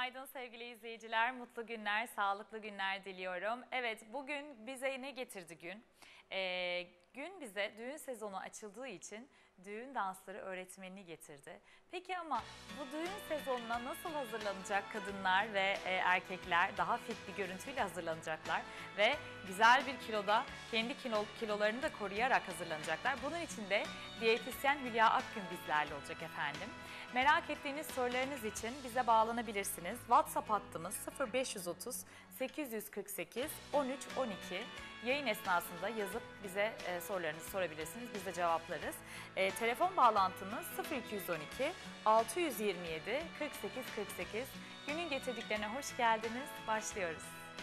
Günaydın sevgili izleyiciler, mutlu günler, sağlıklı günler diliyorum. Evet, bugün bize ne getirdi gün? Gün bize düğün sezonu açıldığı için düğün dansları öğretmenini getirdi. Peki ama bu düğün sezonuna nasıl hazırlanacak kadınlar ve erkekler? Daha fit bir görüntüyle hazırlanacaklar ve güzel bir kiloda kendi kilolarını da koruyarak hazırlanacaklar. Bunun için de diyetisyen Hülya Akgün bizlerle olacak efendim. Merak ettiğiniz sorularınız için bize bağlanabilirsiniz. WhatsApp hattımız 0530 848 13 12. Yayın esnasında yazıp bize sorularınızı sorabilirsiniz. Biz de cevaplarız. Telefon bağlantımız 0212 627 48 48. Günün getirdiklerine hoş geldiniz. Başlıyoruz.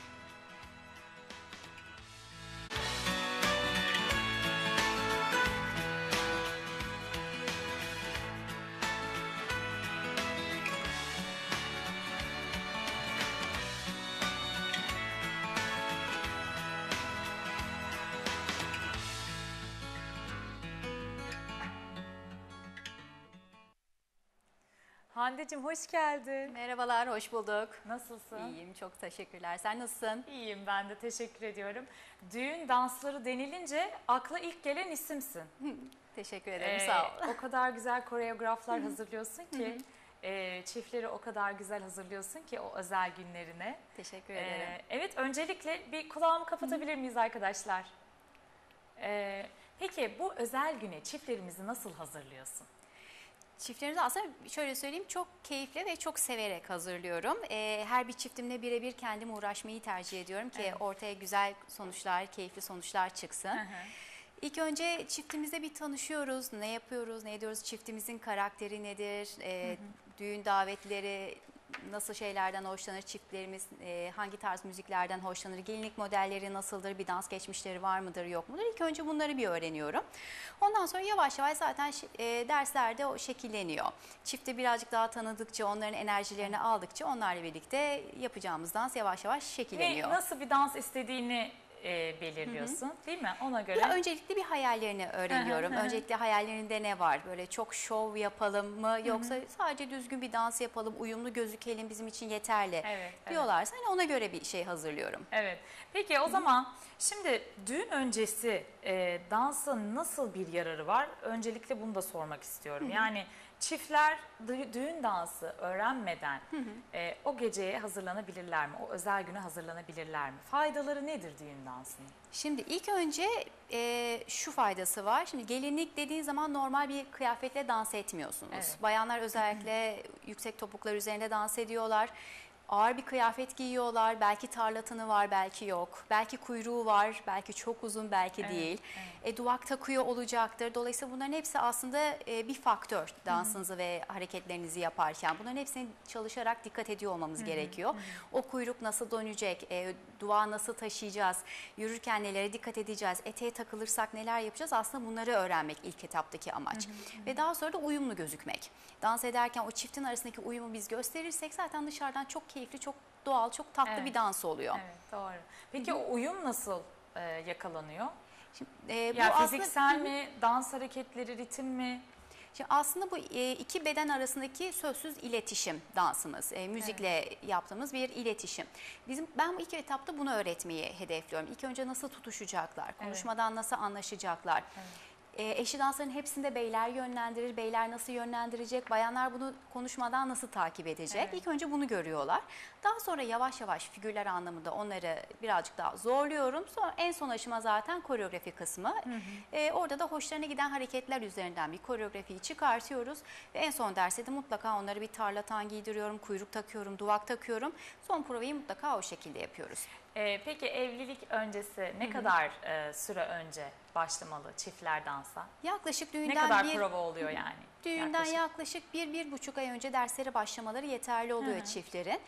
Hande'cim hoş geldin. Merhabalar, hoş bulduk. Nasılsın? İyiyim, çok teşekkürler. Sen nasılsın? İyiyim, ben de teşekkür ediyorum. Düğün dansları denilince akla ilk gelen isimsin. Teşekkür ederim, sağ ol. O kadar güzel koreograflar hazırlıyorsun ki, çiftleri o kadar güzel hazırlıyorsun ki o özel günlerine. Teşekkür ederim. Evet, öncelikle bir kulağımı kapatabilir miyiz arkadaşlar? Peki bu özel güne çiftlerimizi nasıl hazırlıyorsun? Çiftlerimizi aslında şöyle söyleyeyim, çok keyifli ve çok severek hazırlıyorum. Her bir çiftimle birebir kendim uğraşmayı tercih ediyorum ki ortaya güzel sonuçlar, keyifli sonuçlar çıksın. İlk önce çiftimizle bir tanışıyoruz, ne yapıyoruz, ne ediyoruz, çiftimizin karakteri nedir, düğün davetleri nasıl şeylerden hoşlanır, çiftlerimiz hangi tarz müziklerden hoşlanır, gelinlik modelleri nasıldır, bir dans geçmişleri var mıdır, yok mudur? İlk önce bunları bir öğreniyorum. Ondan sonra yavaş yavaş zaten derslerde o şekilleniyor. Çifti birazcık daha tanıdıkça, onların enerjilerini aldıkça onlarla birlikte yapacağımız dans yavaş yavaş şekilleniyor. Ve nasıl bir dans istediğini belirliyorsun, değil mi? Ona göre. Ya öncelikle bir hayallerini öğreniyorum. Öncelikle hayallerinde ne var? Böyle çok şov yapalım mı? Yoksa sadece düzgün bir dans yapalım, uyumlu gözükelim, bizim için yeterli diyorlarsa hani ona göre bir şey hazırlıyorum. Evet. Peki o zaman şimdi düğün öncesi dansın nasıl bir yararı var? Öncelikle bunu da sormak istiyorum. Yani çiftler düğün dansı öğrenmeden o geceye hazırlanabilirler mi? O özel güne hazırlanabilirler mi? Faydaları nedir düğün dansının? Şimdi ilk önce şu faydası var. Şimdi gelinlik dediğin zaman normal bir kıyafetle dans etmiyorsunuz. Evet. Bayanlar özellikle yüksek topuklar üzerinde dans ediyorlar. Ağır bir kıyafet giyiyorlar. Belki tarlatını var, belki yok. Belki kuyruğu var, belki çok uzun, belki değil. Duvak takıyor olacaktır. Dolayısıyla bunların hepsi aslında bir faktör dansınızı ve hareketlerinizi yaparken. Bunların hepsini çalışarak dikkat ediyor olmamız gerekiyor. O kuyruk nasıl dönecek, duvağı nasıl taşıyacağız, yürürken nelere dikkat edeceğiz, eteğe takılırsak neler yapacağız, aslında bunları öğrenmek ilk etaptaki amaç. Ve daha sonra da uyumlu gözükmek. Dans ederken o çiftin arasındaki uyumu biz gösterirsek zaten dışarıdan çok keyifli, çok doğal, çok tatlı bir dans oluyor. Evet, doğru. Peki o uyum nasıl yakalanıyor? Şimdi, Yani bu fiziksel aslında, mi, dans hareketleri, ritim mi? Şimdi aslında bu iki beden arasındaki sözsüz iletişim dansımız, müzikle yaptığımız bir iletişim. Ben bu ilk etapta bunu öğretmeyi hedefliyorum. İlk önce nasıl tutuşacaklar, konuşmadan nasıl anlaşacaklar. Eşli dansların hepsinde beyler yönlendirir, beyler nasıl yönlendirecek, bayanlar bunu konuşmadan nasıl takip edecek? İlk önce bunu görüyorlar. Daha sonra yavaş yavaş figürler anlamında onları birazcık daha zorluyorum. Sonra en son aşama zaten koreografi kısmı. Orada da hoşlarına giden hareketler üzerinden bir koreografiyi çıkartıyoruz. Ve en son derste de mutlaka onları bir tarlatan giydiriyorum, kuyruk takıyorum, duvak takıyorum. Son provayı mutlaka o şekilde yapıyoruz. Peki evlilik öncesi ne kadar süre önce başlamalı çiftler dansa? Yaklaşık Ne düğünden kadar prova oluyor yani? Düğünden yaklaşık 1-1,5 ay önce derslere başlamaları yeterli oluyor çiftlerin.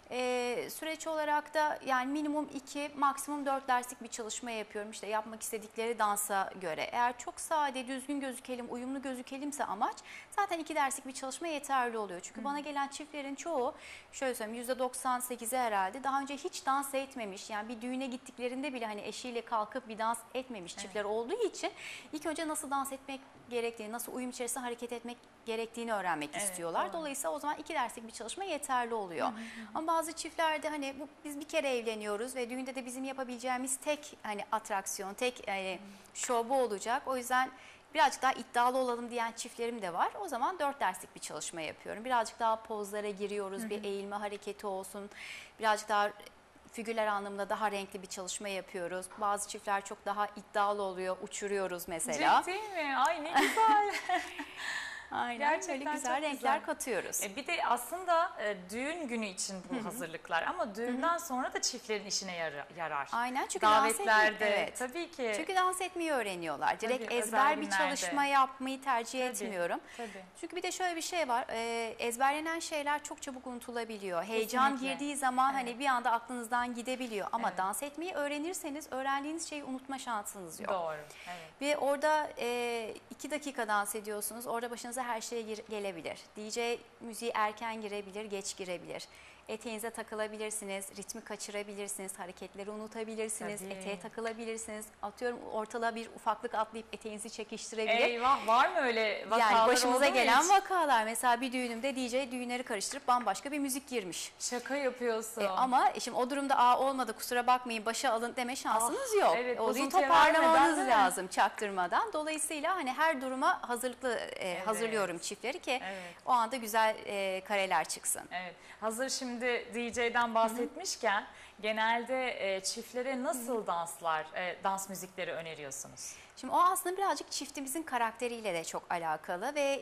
Süreç olarak da yani minimum 2, maksimum 4 derslik bir çalışma yapıyorum. İşte yapmak istedikleri dansa göre. Eğer çok sade, düzgün gözükelim, uyumlu gözükelimse amaç zaten 2 derslik bir çalışma yeterli oluyor. Çünkü bana gelen çiftlerin çoğu, şöyle söyleyeyim, %98'i herhalde daha önce hiç dans etmemiş. Yani bir düğüne gittiklerinde bile hani eşiyle kalkıp bir dans etmemiş çiftler olduğu için ilk önce nasıl dans etmek gerektiğini, nasıl uyum içerisinde hareket etmek etmek gerektiğini öğrenmek Evet, istiyorlar. doğru. Dolayısıyla o zaman 2 derslik bir çalışma yeterli oluyor. Ama bazı çiftlerde hani biz bir kere evleniyoruz ve düğünde de bizim yapabileceğimiz tek hani atraksiyon, tek şov bu olacak. O yüzden birazcık daha iddialı olalım diyen çiftlerim de var. O zaman 4 derslik bir çalışma yapıyorum. Birazcık daha pozlara giriyoruz, bir eğilme hareketi olsun. Birazcık daha figürler anlamında daha renkli bir çalışma yapıyoruz. Bazı çiftler çok daha iddialı oluyor, uçuruyoruz mesela. Ciddi mi? Ay ne güzel. Aynen, Gerçekten böyle güzel çok renkler güzel. katıyoruz. Bir de aslında düğün günü için bu hazırlıklar ama düğünden sonra da çiftlerin işine yarar. Aynen, çünkü Davetlerde evet. tabii ki. Çünkü dans etmeyi öğreniyorlar. Direkt Tabii, ezber özel bir günlerde. çalışma yapmayı tercih Tabii, etmiyorum. tabii. Çünkü bir de şöyle bir şey var. Ezberlenen şeyler çok çabuk unutulabiliyor. Heyecan Kesinlikle. girdiği zaman Evet. hani bir anda aklınızdan gidebiliyor. Ama Evet. dans etmeyi öğrenirseniz öğrendiğiniz şeyi unutma şansınız yok. Doğru. Evet. Ve orada 2 dakika dans ediyorsunuz. Orada başınıza her şey gelebilir. DJ müziği erken girebilir, geç girebilir. Eteğinize takılabilirsiniz, ritmi kaçırabilirsiniz, hareketleri unutabilirsiniz, Tabii. eteğe takılabilirsiniz. Atıyorum ortalığa bir ufaklık atlayıp eteğinizi çekiştirebilir. Eyvah, var mı öyle vakalar? Yani başımıza oldu mu gelen hiç? vakalar. Mesela bir düğünümde DJ düğünleri karıştırıp bambaşka bir müzik girmiş. Şaka yapıyorsun. Ama şimdi o durumda olmadı kusura bakmayın başa alın deme şansınız yok. evet, Olayı bozuntuya toparlamanız vermeden, değil mi? lazım çaktırmadan. Dolayısıyla hani her duruma hazırlıklı hazırlıyorum çiftleri ki Evet. o anda güzel kareler çıksın. Evet. Hazır şimdi DJ'den bahsetmişken genelde çiftlere nasıl dans müzikleri öneriyorsunuz? Şimdi o aslında birazcık çiftimizin karakteriyle de çok alakalı ve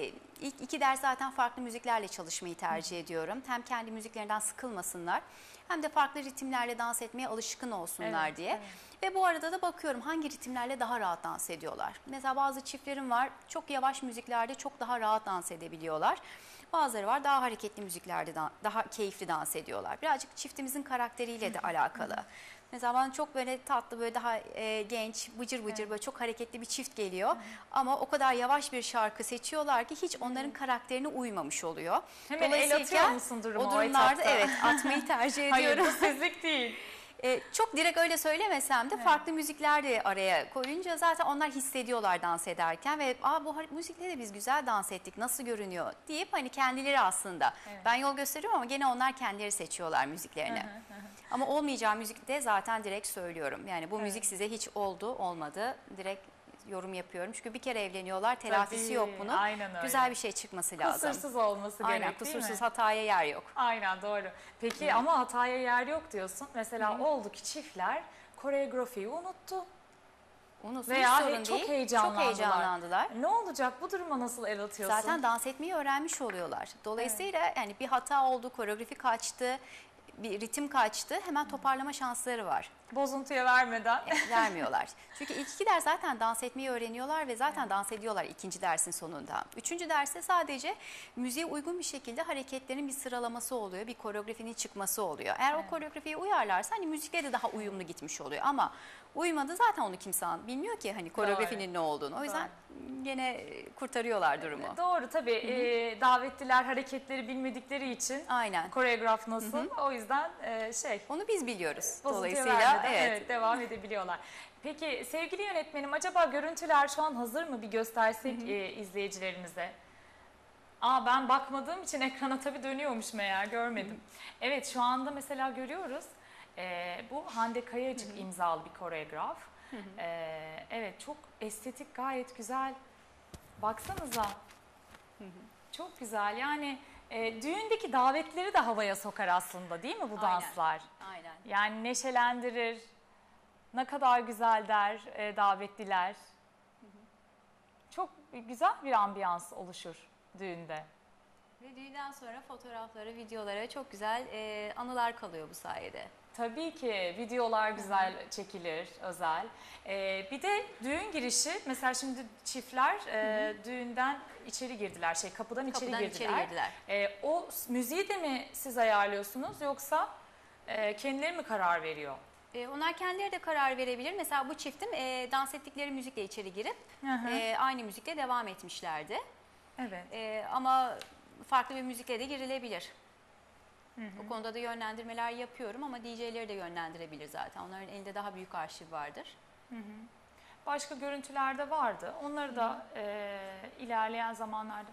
ilk 2 ders zaten farklı müziklerle çalışmayı tercih ediyorum. Hem kendi müziklerinden sıkılmasınlar hem de farklı ritimlerle dans etmeye alışkın olsunlar Evet, diye. evet. Ve bu arada da bakıyorum hangi ritimlerle daha rahat dans ediyorlar. Mesela bazı çiftlerim var çok yavaş müziklerde çok daha rahat dans edebiliyorlar. Bazıları var daha hareketli müziklerde daha keyifli dans ediyorlar. Birazcık çiftimizin karakteriyle de alakalı. Mesela bana çok böyle tatlı böyle daha genç bıcır bıcır böyle çok hareketli bir çift geliyor. Ama o kadar yavaş bir şarkı seçiyorlar ki hiç onların karakterine uymamış oluyor. Hemen el atıyor musun duruma o o durumlarda etapta? evet atmayı tercih Hayır, ediyorum. bu sizlik değil. Çok direkt öyle söylemesem de farklı müzikler de araya koyunca zaten onlar hissediyorlar dans ederken ve bu müzikle de biz güzel dans ettik nasıl görünüyor deyip hani kendileri aslında ben yol gösteriyorum ama gene onlar kendileri seçiyorlar müziklerini. Ama olmayacağı müzikte zaten direkt söylüyorum yani bu müzik size hiç oldu olmadı direkt yorum yapıyorum. Çünkü bir kere evleniyorlar telafisi Tabii, yok bunun. aynen öyle. Güzel bir şey çıkması lazım. Kusursuz olması Aynen gerek değil mi? kusursuz hataya yer yok. Aynen doğru. Peki ama hataya yer yok diyorsun. Mesela oldu ki çiftler koreografiyi unuttu. Unutsun Veya hiç sorun çok değil. heyecanlandılar. Çok heyecanlandılar. Ne olacak? Bu duruma nasıl el atıyorsun? Zaten dans etmeyi öğrenmiş oluyorlar. Dolayısıyla yani bir hata oldu, koreografi kaçtı, bir ritim kaçtı hemen toparlama şansları var. Bozuntuya vermeden. Vermiyorlar. Çünkü ilk 2 ders zaten dans etmeyi öğreniyorlar ve zaten dans ediyorlar 2. dersin sonunda. 3. derste sadece müziğe uygun bir şekilde hareketlerin bir sıralaması oluyor, bir koreografinin çıkması oluyor. Eğer o koreografiye uyarlarsa hani müzikle de daha uyumlu gitmiş oluyor ama uymadı zaten onu kimse bilmiyor ki hani koreografinin ne olduğunu. O yüzden gene kurtarıyorlar durumu. Doğru tabii. Davetliler hareketleri bilmedikleri için Aynen. koreograf nasıl? O yüzden Onu biz biliyoruz. bozuntuya Dolayısıyla vermeden, evet. devam edebiliyorlar. Peki sevgili yönetmenim acaba görüntüler şu an hazır mı? Bir göstersek izleyicilerimize. Ben bakmadığım için ekrana tabii dönüyormuş meğer görmedim. Evet şu anda mesela görüyoruz. Bu Hande Kayacık imzalı bir koreograf. Evet çok estetik gayet güzel. Baksanıza. Çok güzel yani düğündeki davetleri de havaya sokar aslında değil mi bu danslar? Aynen. Yani neşelendirir. Ne kadar güzel der davetliler. Çok güzel bir ambiyans oluşur düğünde. Ve düğünden sonra fotoğraflara, videolara çok güzel anılar kalıyor bu sayede. Tabii ki videolar güzel çekilir, özel. Bir de düğün girişi, mesela şimdi çiftler düğünden içeri girdiler, kapıdan içeri girdiler. O müziği de mi siz ayarlıyorsunuz yoksa kendileri mi karar veriyor? Onlar kendileri de karar verebilir. Mesela bu çiftim dans ettikleri müzikle içeri girip aynı müzikle devam etmişlerdi. Evet. Ama farklı bir müzikle de girilebilir. O konuda da yönlendirmeler yapıyorum ama DJ'leri de yönlendirebilir zaten. Onların elinde daha büyük arşiv vardır. başka görüntüler de vardı. Onları da ilerleyen zamanlarda.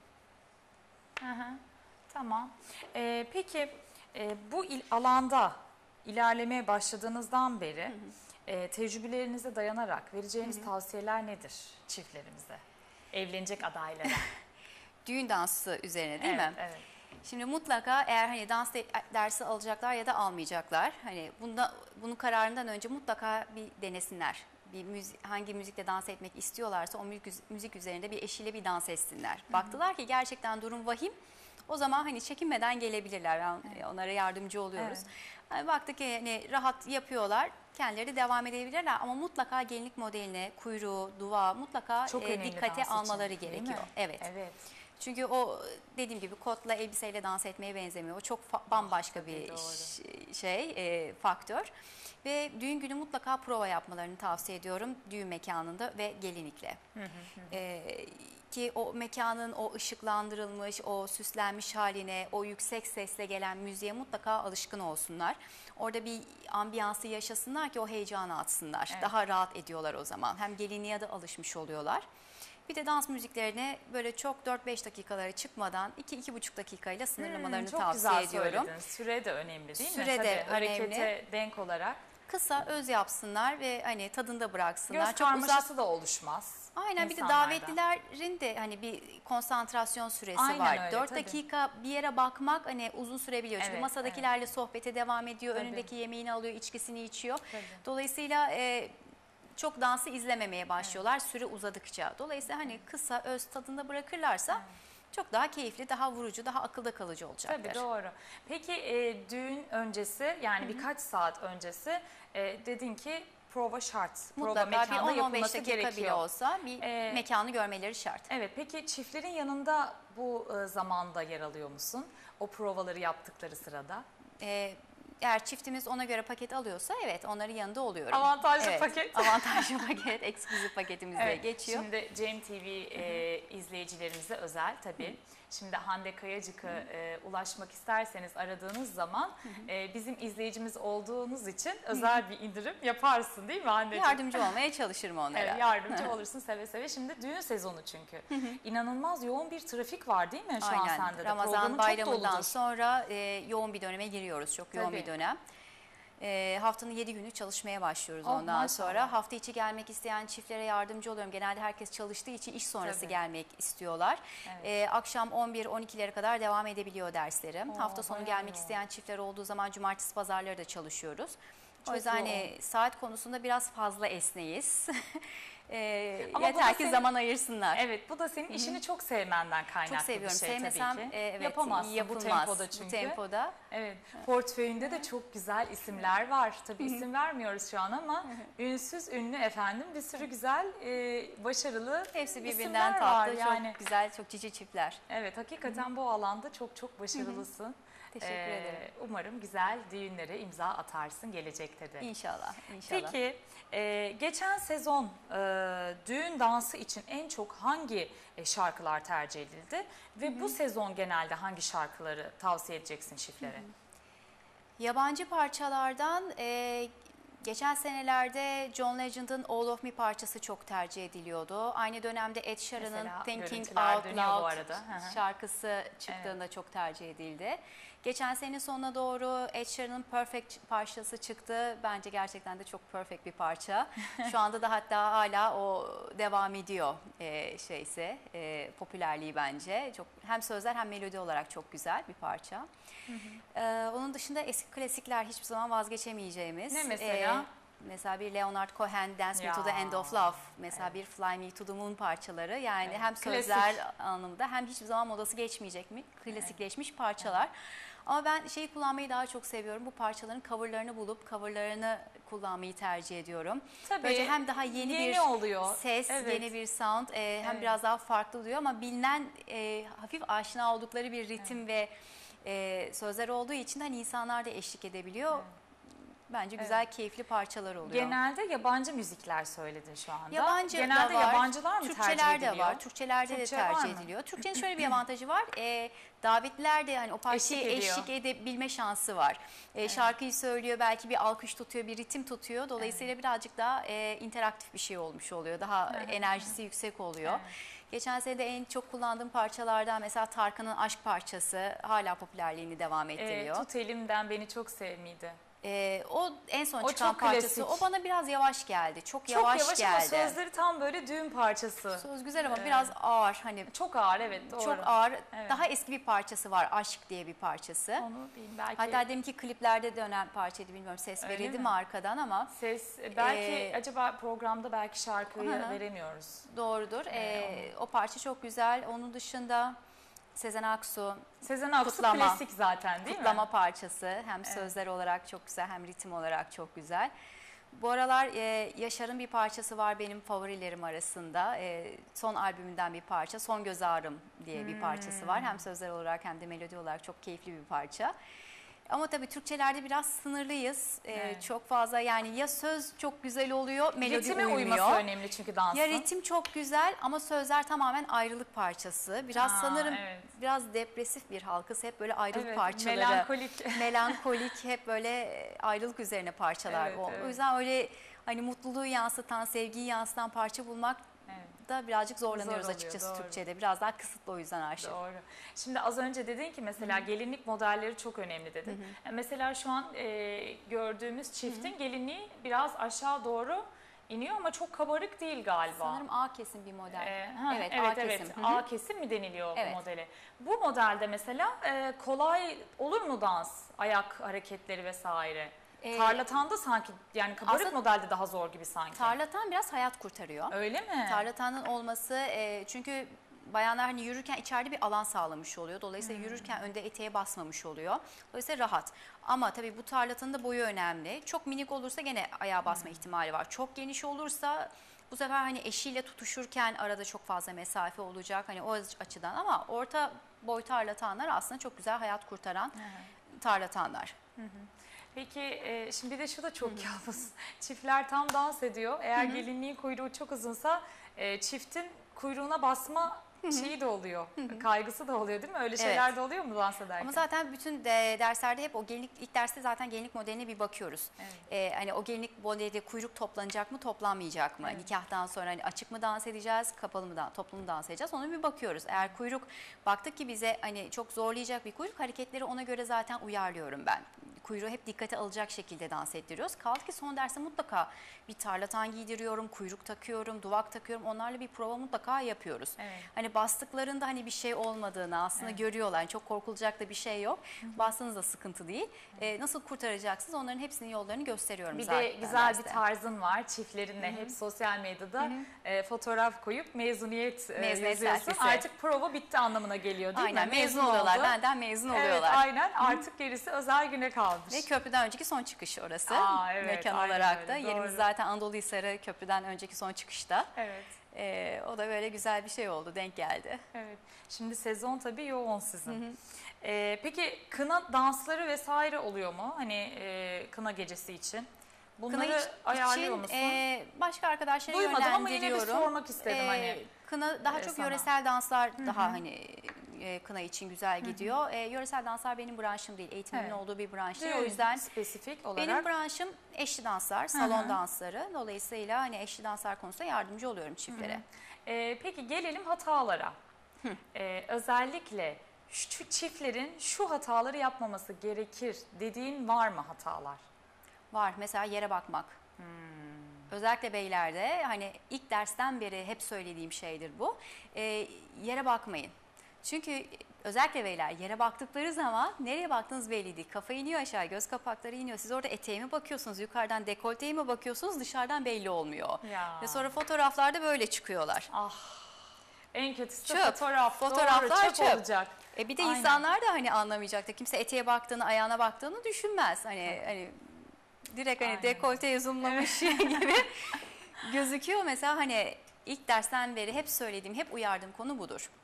Hı hı. Tamam. Peki bu alanda ilerlemeye başladığınızdan beri tecrübelerinize dayanarak vereceğiniz tavsiyeler nedir çiftlerimize? Evlenecek adaylara. Düğün dansı üzerine değil mi? Evet. Şimdi mutlaka eğer hani dans dersi alacaklar ya da almayacaklar. Hani bunun kararından önce mutlaka bir denesinler. Hangi müzikle dans etmek istiyorlarsa o müzik üzerinde bir eşiyle bir dans etsinler. Baktılar ki gerçekten durum vahim. O zaman hani çekinmeden gelebilirler. Onlara yardımcı oluyoruz. Evet. Yani baktık ki hani rahat yapıyorlar. Kendileri de devam edebilirler ama mutlaka gelinlik modeline, kuyruğu, duvağı mutlaka Çok önemli dikkate dans için, almaları değil mi? gerekiyor. Evet. Evet. Çünkü o dediğim gibi kotla elbiseyle dans etmeye benzemiyor. O çok bambaşka bir faktör. Ve düğün günü mutlaka prova yapmalarını tavsiye ediyorum düğün mekanında ve gelinlikle. Ki o mekanın o ışıklandırılmış, o süslenmiş haline, o yüksek sesle gelen müziğe mutlaka alışkın olsunlar. Orada bir ambiyansı yaşasınlar ki o heyecanı atsınlar. Evet. Daha rahat ediyorlar o zaman. Hem gelinliğe de alışmış oluyorlar. Bir de dans müziklerine böyle çok 4-5 dakikalara çıkmadan 2-2,5 dakikayla sınırlamalarını çok tavsiye güzel ediyorum. söyledin. Süre de önemli değil mi? Süre de Tabii, harekete önemli. denk olarak. Kısa öz yapsınlar ve hani tadında bıraksınlar. Göz karmaşası da oluşmaz. Aynen, bir de insanlarda. davetlilerin de hani bir konsantrasyon süresi Aynen var. öyle, 4 tabii. dakika bir yere bakmak hani uzun sürebiliyor. Çünkü Evet, masadakilerle sohbete devam ediyor. Tabii. Önündeki yemeğini alıyor, içkisini içiyor. Tabii. Dolayısıyla çok dansı izlememeye başlıyorlar süre uzadıkça. Dolayısıyla hani kısa öz tadında bırakırlarsa çok daha keyifli, daha vurucu, daha akılda kalıcı olacaktır. Tabii, doğru. Peki düğün öncesi, yani birkaç saat öncesi dedin ki prova şart. Prova Mutlaka bir mekanda 10-15 yapılması dakika bile gerekiyor. olsa bir mekanı görmeleri şart. Evet, peki çiftlerin yanında bu zamanda yer alıyor musun? O provaları yaptıkları sırada. Eğer çiftimiz ona göre paket alıyorsa evet onların yanında oluyorum. Avantajlı paket. Avantajlı paket, ekskluzif paketimizde Evet, geçiyor. şimdi Cem TV izleyicilerimize özel tabii. Şimdi Hande Kayacık'a ulaşmak isterseniz aradığınız zaman bizim izleyicimiz olduğunuz için özel bir indirim yaparsın değil mi Hande'ciğim? Yardımcı olmaya çalışırım onlara. Evet, yardımcı olursun seve seve. Şimdi düğün sezonu çünkü. İnanılmaz yoğun bir trafik var değil mi şu an Aynen. sende de? Ramazan Programın bayramından çok doludur. sonra yoğun bir döneme giriyoruz. Çok yoğun Tabii. bir dönem. Haftanın 7 günü çalışmaya başlıyoruz Oh, ondan maşallah. sonra. Hafta içi gelmek isteyen çiftlere yardımcı oluyorum. Genelde herkes çalıştığı için iş sonrası Tabii. gelmek istiyorlar. Evet. Akşam 11-12'lere kadar devam edebiliyor derslerim. Oo, Hafta sonu bayağı gelmek yoğun. isteyen çiftler olduğu zaman cumartesi pazarları da çalışıyoruz. Çok O yüzden yoğun. hani saat konusunda biraz fazla esneyiz. Ama bu da Yeter ki senin- zaman ayırsınlar. Evet, bu da senin işini çok sevmenden kaynaklı Çok seviyorum. bir şey Sevmesem tabii ki. evet, Yapamazsın yapılmaz. bu tempoda çünkü. Bu tempoda. Evet, portföyünde de çok güzel isimler var. Tabii isim vermiyoruz şu an ama ünsüz, ünlü efendim bir sürü güzel, başarılı Hepsi birbirinden isimler tatlı, var. Yani, çok güzel, çok cici çiftler. evet, hakikaten bu alanda çok çok başarılısın. Teşekkür ederim. Umarım güzel düğünlere imza atarsın gelecekte de. İnşallah, inşallah. Peki, geçen sezon düğün dansı için en çok hangi şarkılar tercih edildi? Ve bu sezon genelde hangi şarkıları tavsiye edeceksin çiftlere? Yabancı parçalardan geçen senelerde John Legend'ın All of Me parçası çok tercih ediliyordu. Aynı dönemde Ed Sheeran'ın Mesela Thinking görüntüler Out dönüyor bu Loud arada. Hı hı. şarkısı çıktığında çok tercih edildi. Geçen sene sonuna doğru Ed Sheeran'ın Perfect parçası çıktı. Bence gerçekten de çok perfect bir parça. Şu anda da hatta hala o devam ediyor popülerliği bence. Çok hem sözler hem melodi olarak çok güzel bir parça. Onun dışında eski klasikler hiçbir zaman vazgeçemeyeceğimiz. Ne mesela? Mesela bir Leonard Cohen Dance Me to the Ya, End of Love. Mesela bir Fly Me to the Moon parçaları. Yani Evet, hem klasik. sözler anlamında hem hiçbir zaman modası geçmeyecek mi? Klasikleşmiş parçalar. Ama ben şeyi kullanmayı daha çok seviyorum. Bu parçaların coverlarını bulup coverlarını kullanmayı tercih ediyorum. Tabii, Böylece hem daha yeni bir oluyor. ses, Evet. yeni bir sound, hem Evet. biraz daha farklı oluyor ama bilinen hafif aşina oldukları bir ritim ve sözler olduğu için hani insanlar da eşlik edebiliyor. bence güzel, keyifli parçalar oluyor. Genelde yabancı müzikler söyledin şu anda. Yabancı Genelde da var, yabancılar mı tercih Türkçeler ediliyor? de var, Türkçelerde Türkçe de var tercih mı? ediliyor. Türkçenin şöyle bir avantajı var, davetliler de hani o parçayı Eşlik ediyor. eşlik edebilme şansı var. Şarkıyı söylüyor, belki bir alkış tutuyor, bir ritim tutuyor. Dolayısıyla birazcık daha interaktif bir şey olmuş oluyor, daha enerjisi yüksek oluyor. Evet. Geçen sene de en çok kullandığım parçalardan mesela Tarkan'ın Aşk parçası hala popülerliğini devam ettiriyor. Tut elimden beni çok sevmiydi. O en son O çıkan çok parçası. klasik. O bana biraz yavaş geldi. Çok Çok yavaş yavaş geldi. ama sözleri tam böyle düğün parçası. Söz güzel ama biraz ağır. Hani Çok ağır, evet, doğru. çok ağır. Evet. Daha eski bir parçası var. Aşk diye bir parçası. Onu bileyim, belki Hatta deminki kliplerde dönen parçaydı, bilmiyorum ses Öyle verildi mi? mi arkadan ama ses belki acaba programda belki şarkıyı veremiyoruz. doğrudur. O parça çok güzel. Onun dışında Sezen Aksu Sezen Aksu Kutlama. klasik zaten değil kutlama mi? parçası. Hem sözler olarak çok güzel hem ritim olarak çok güzel. Bu aralar Yaşar'ın bir parçası var benim favorilerim arasında. Son albümünden bir parça. Son Göz Ağrım diye bir parçası var. Hem sözler olarak hem de melodi olarak çok keyifli bir parça. Ama tabii Türkçelerde biraz sınırlıyız. Çok fazla yani ya söz çok güzel oluyor, melodi Ritme uymuyor. uyması önemli çünkü dansın. Ya ritim çok güzel ama sözler tamamen ayrılık parçası. Biraz sanırım evet. biraz depresif bir halkız. Hep böyle ayrılık Evet, parçaları. melankolik. Melankolik, hep böyle ayrılık üzerine parçalar. Evet, evet. O yüzden öyle hani mutluluğu yansıtan, sevgiyi yansıtan parça bulmak da birazcık zorlanıyoruz Zor oluyor, açıkçası doğru. Türkçe'de. Biraz daha kısıtlı o yüzden Ayşe. Doğru. Şimdi az önce dedin ki mesela gelinlik modelleri çok önemli dedin. Mesela şu an gördüğümüz çiftin gelinliği biraz aşağı doğru iniyor ama çok kabarık değil galiba. Sanırım A kesim bir model. Evet, A kesim. Hı hı. A kesim mi deniliyor Evet. bu modele? Bu modelde mesela kolay olur mu dans, ayak hareketleri vesaire? Tarlatanda sanki yani kabarık aslında modelde daha zor gibi sanki. Tarlatan biraz hayat kurtarıyor. Öyle mi? Tarlatanın olması çünkü bayanlar hani yürürken içeride bir alan sağlamış oluyor. Dolayısıyla yürürken önde eteğe basmamış oluyor. Dolayısıyla rahat. Ama tabii bu tarlatanın da boyu önemli. Çok minik olursa gene ayağa basma ihtimali var. Çok geniş olursa bu sefer hani eşiyle tutuşurken arada çok fazla mesafe olacak. Hani o açıdan ama orta boy tarlatanlar aslında çok güzel hayat kurtaran tarlatanlar. Peki şimdi bir de şu da çok kabus. Çiftler tam dans ediyor. Eğer gelinliğin kuyruğu çok uzunsa çiftin kuyruğuna basma şeyi de oluyor. Kaygısı da oluyor değil mi? Öyle şeyler de oluyor mu dans ederken? Ama zaten bütün derslerde hep o gelinlik, ilk derste zaten gelinlik modeline bir bakıyoruz. Hani o gelinlik modeli kuyruk toplanacak mı, toplanmayacak mı? Nikahtan sonra hani açık mı dans edeceğiz, kapalı mı toplu mu dans edeceğiz? Ona bir bakıyoruz. Eğer kuyruk baktık ki bize hani çok zorlayacak bir kuyruk, hareketleri ona göre zaten uyarlıyorum ben. Kuyruğu hep dikkate alacak şekilde dans ettiriyoruz. Kaldı ki son derste mutlaka bir tarlatan giydiriyorum, kuyruk takıyorum, duvak takıyorum. Onlarla bir prova mutlaka yapıyoruz. Hani bastıklarında hani bir şey olmadığını aslında görüyorlar. Yani çok korkulacak da bir şey yok. Bastığınız da sıkıntı değil. Nasıl kurtaracaksınız onların hepsinin yollarını gösteriyorum bir zaten. de güzel bir tarzın var çiftlerinle hep sosyal medyada fotoğraf koyup mezuniyet yazıyorsun. selfiesi. Artık prova bitti anlamına geliyor değil Aynen, mi? mezun oluyorlar. oldu. Benden mezun Evet, oluyorlar. aynen, artık gerisi özel güne kalmış. Ve köprüden önceki son çıkış orası. Evet, Mekan aynen olarak öyle, da. Yerimiz doğru. zaten Anadolu Hisarı köprüden önceki son çıkışta. Evet. O da böyle güzel bir şey oldu, denk geldi. Evet. Şimdi sezon tabii yoğun sizin. Peki kına dansları vesaire oluyor mu? Hani kına gecesi için. Bunları ayarlıyor musun? Başka arkadaşlara Duymadım ama yine bir yönlendiriyorum. sormak istedim hani. Kına daha çok sana. yöresel danslar daha hani kına için güzel gidiyor. Yöresel danslar benim branşım değil. Eğitimimin olduğu bir branş değil. O yüzden spesifik olarak. benim branşım eşli danslar, salon dansları. Dolayısıyla hani eşli danslar konusunda yardımcı oluyorum çiftlere. Peki gelelim hatalara. Özellikle şu çiftlerin şu hataları yapmaması gerekir dediğin var mı hatalar? Var. Mesela yere bakmak. Özellikle beylerde hani ilk dersten beri hep söylediğim şeydir bu. Yere bakmayın. Çünkü özellikle beyler yere baktıkları zaman nereye baktığınız belli değil. Kafa iniyor aşağı, göz kapakları iniyor. Siz orada eteğe mi bakıyorsunuz, yukarıdan dekolteye mi bakıyorsunuz, dışarıdan belli olmuyor. Ya. Ve sonra fotoğraflarda böyle çıkıyorlar. En kötüsü Çöp. fotoğraflar Fotoğraflar çöp olacak. Bir de Aynen. insanlar da hani anlamayacak da kimse eteğe baktığını, ayağına baktığını düşünmez. Hani direkt hani dekolteye zoomlamış gibi gözüküyor. Mesela hani ilk dersten beri hep söylediğim, hep uyardığım konu budur.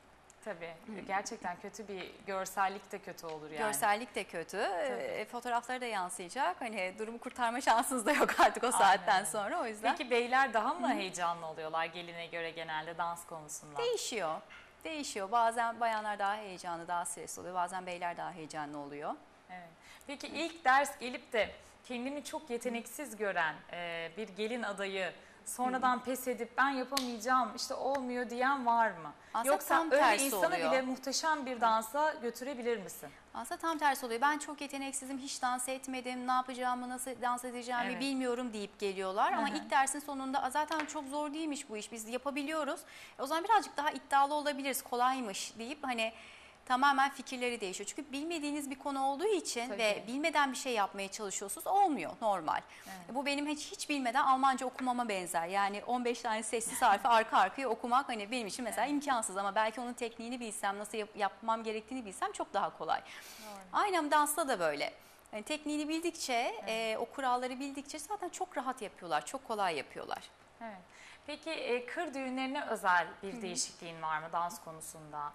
Tabii. Gerçekten kötü bir görsellik de kötü olur yani. Görsellik de kötü. Fotoğrafları da yansıyacak. Hani durumu kurtarma şansınız da yok artık o saatten Aynen. sonra. O yüzden Peki beyler daha mı heyecanlı oluyorlar geline göre genelde dans konusunda? değişiyor. Değişiyor. Bazen bayanlar daha heyecanlı, daha stresli oluyor. Bazen beyler daha heyecanlı oluyor. Evet. Peki ilk ders gelip de kendini çok yeteneksiz gören bir gelin adayı sonradan pes edip ben yapamayacağım işte olmuyor diyen var mı? Aslında Yoksa tam öyle tersi insanı oluyor. bile muhteşem bir dansa götürebilir misin? Aslında tam tersi oluyor. Ben çok yeteneksizim, hiç dans etmedim, ne yapacağımı, nasıl dans edeceğimi Evet. bilmiyorum deyip geliyorlar. Ama ilk dersin sonunda zaten çok zor değilmiş bu iş, biz yapabiliyoruz. O zaman birazcık daha iddialı olabiliriz, kolaymış deyip hani tamamen fikirleri değişiyor. Çünkü bilmediğiniz bir konu olduğu için Tabii. ve bilmeden bir şey yapmaya çalışıyorsunuz, olmuyor normal. Bu benim hiç bilmeden Almanca okumama benzer. Yani 15 tane sessiz harfi arka arkaya okumak hani benim için mesela imkansız, ama belki onun tekniğini bilsem, nasıl yapmam gerektiğini bilsem çok daha kolay. Aynen dansta da böyle. Yani tekniğini bildikçe, o kuralları bildikçe zaten çok rahat yapıyorlar, çok kolay yapıyorlar. Evet. Peki kır düğünlerine özel bir değişikliğin var mı dans konusunda?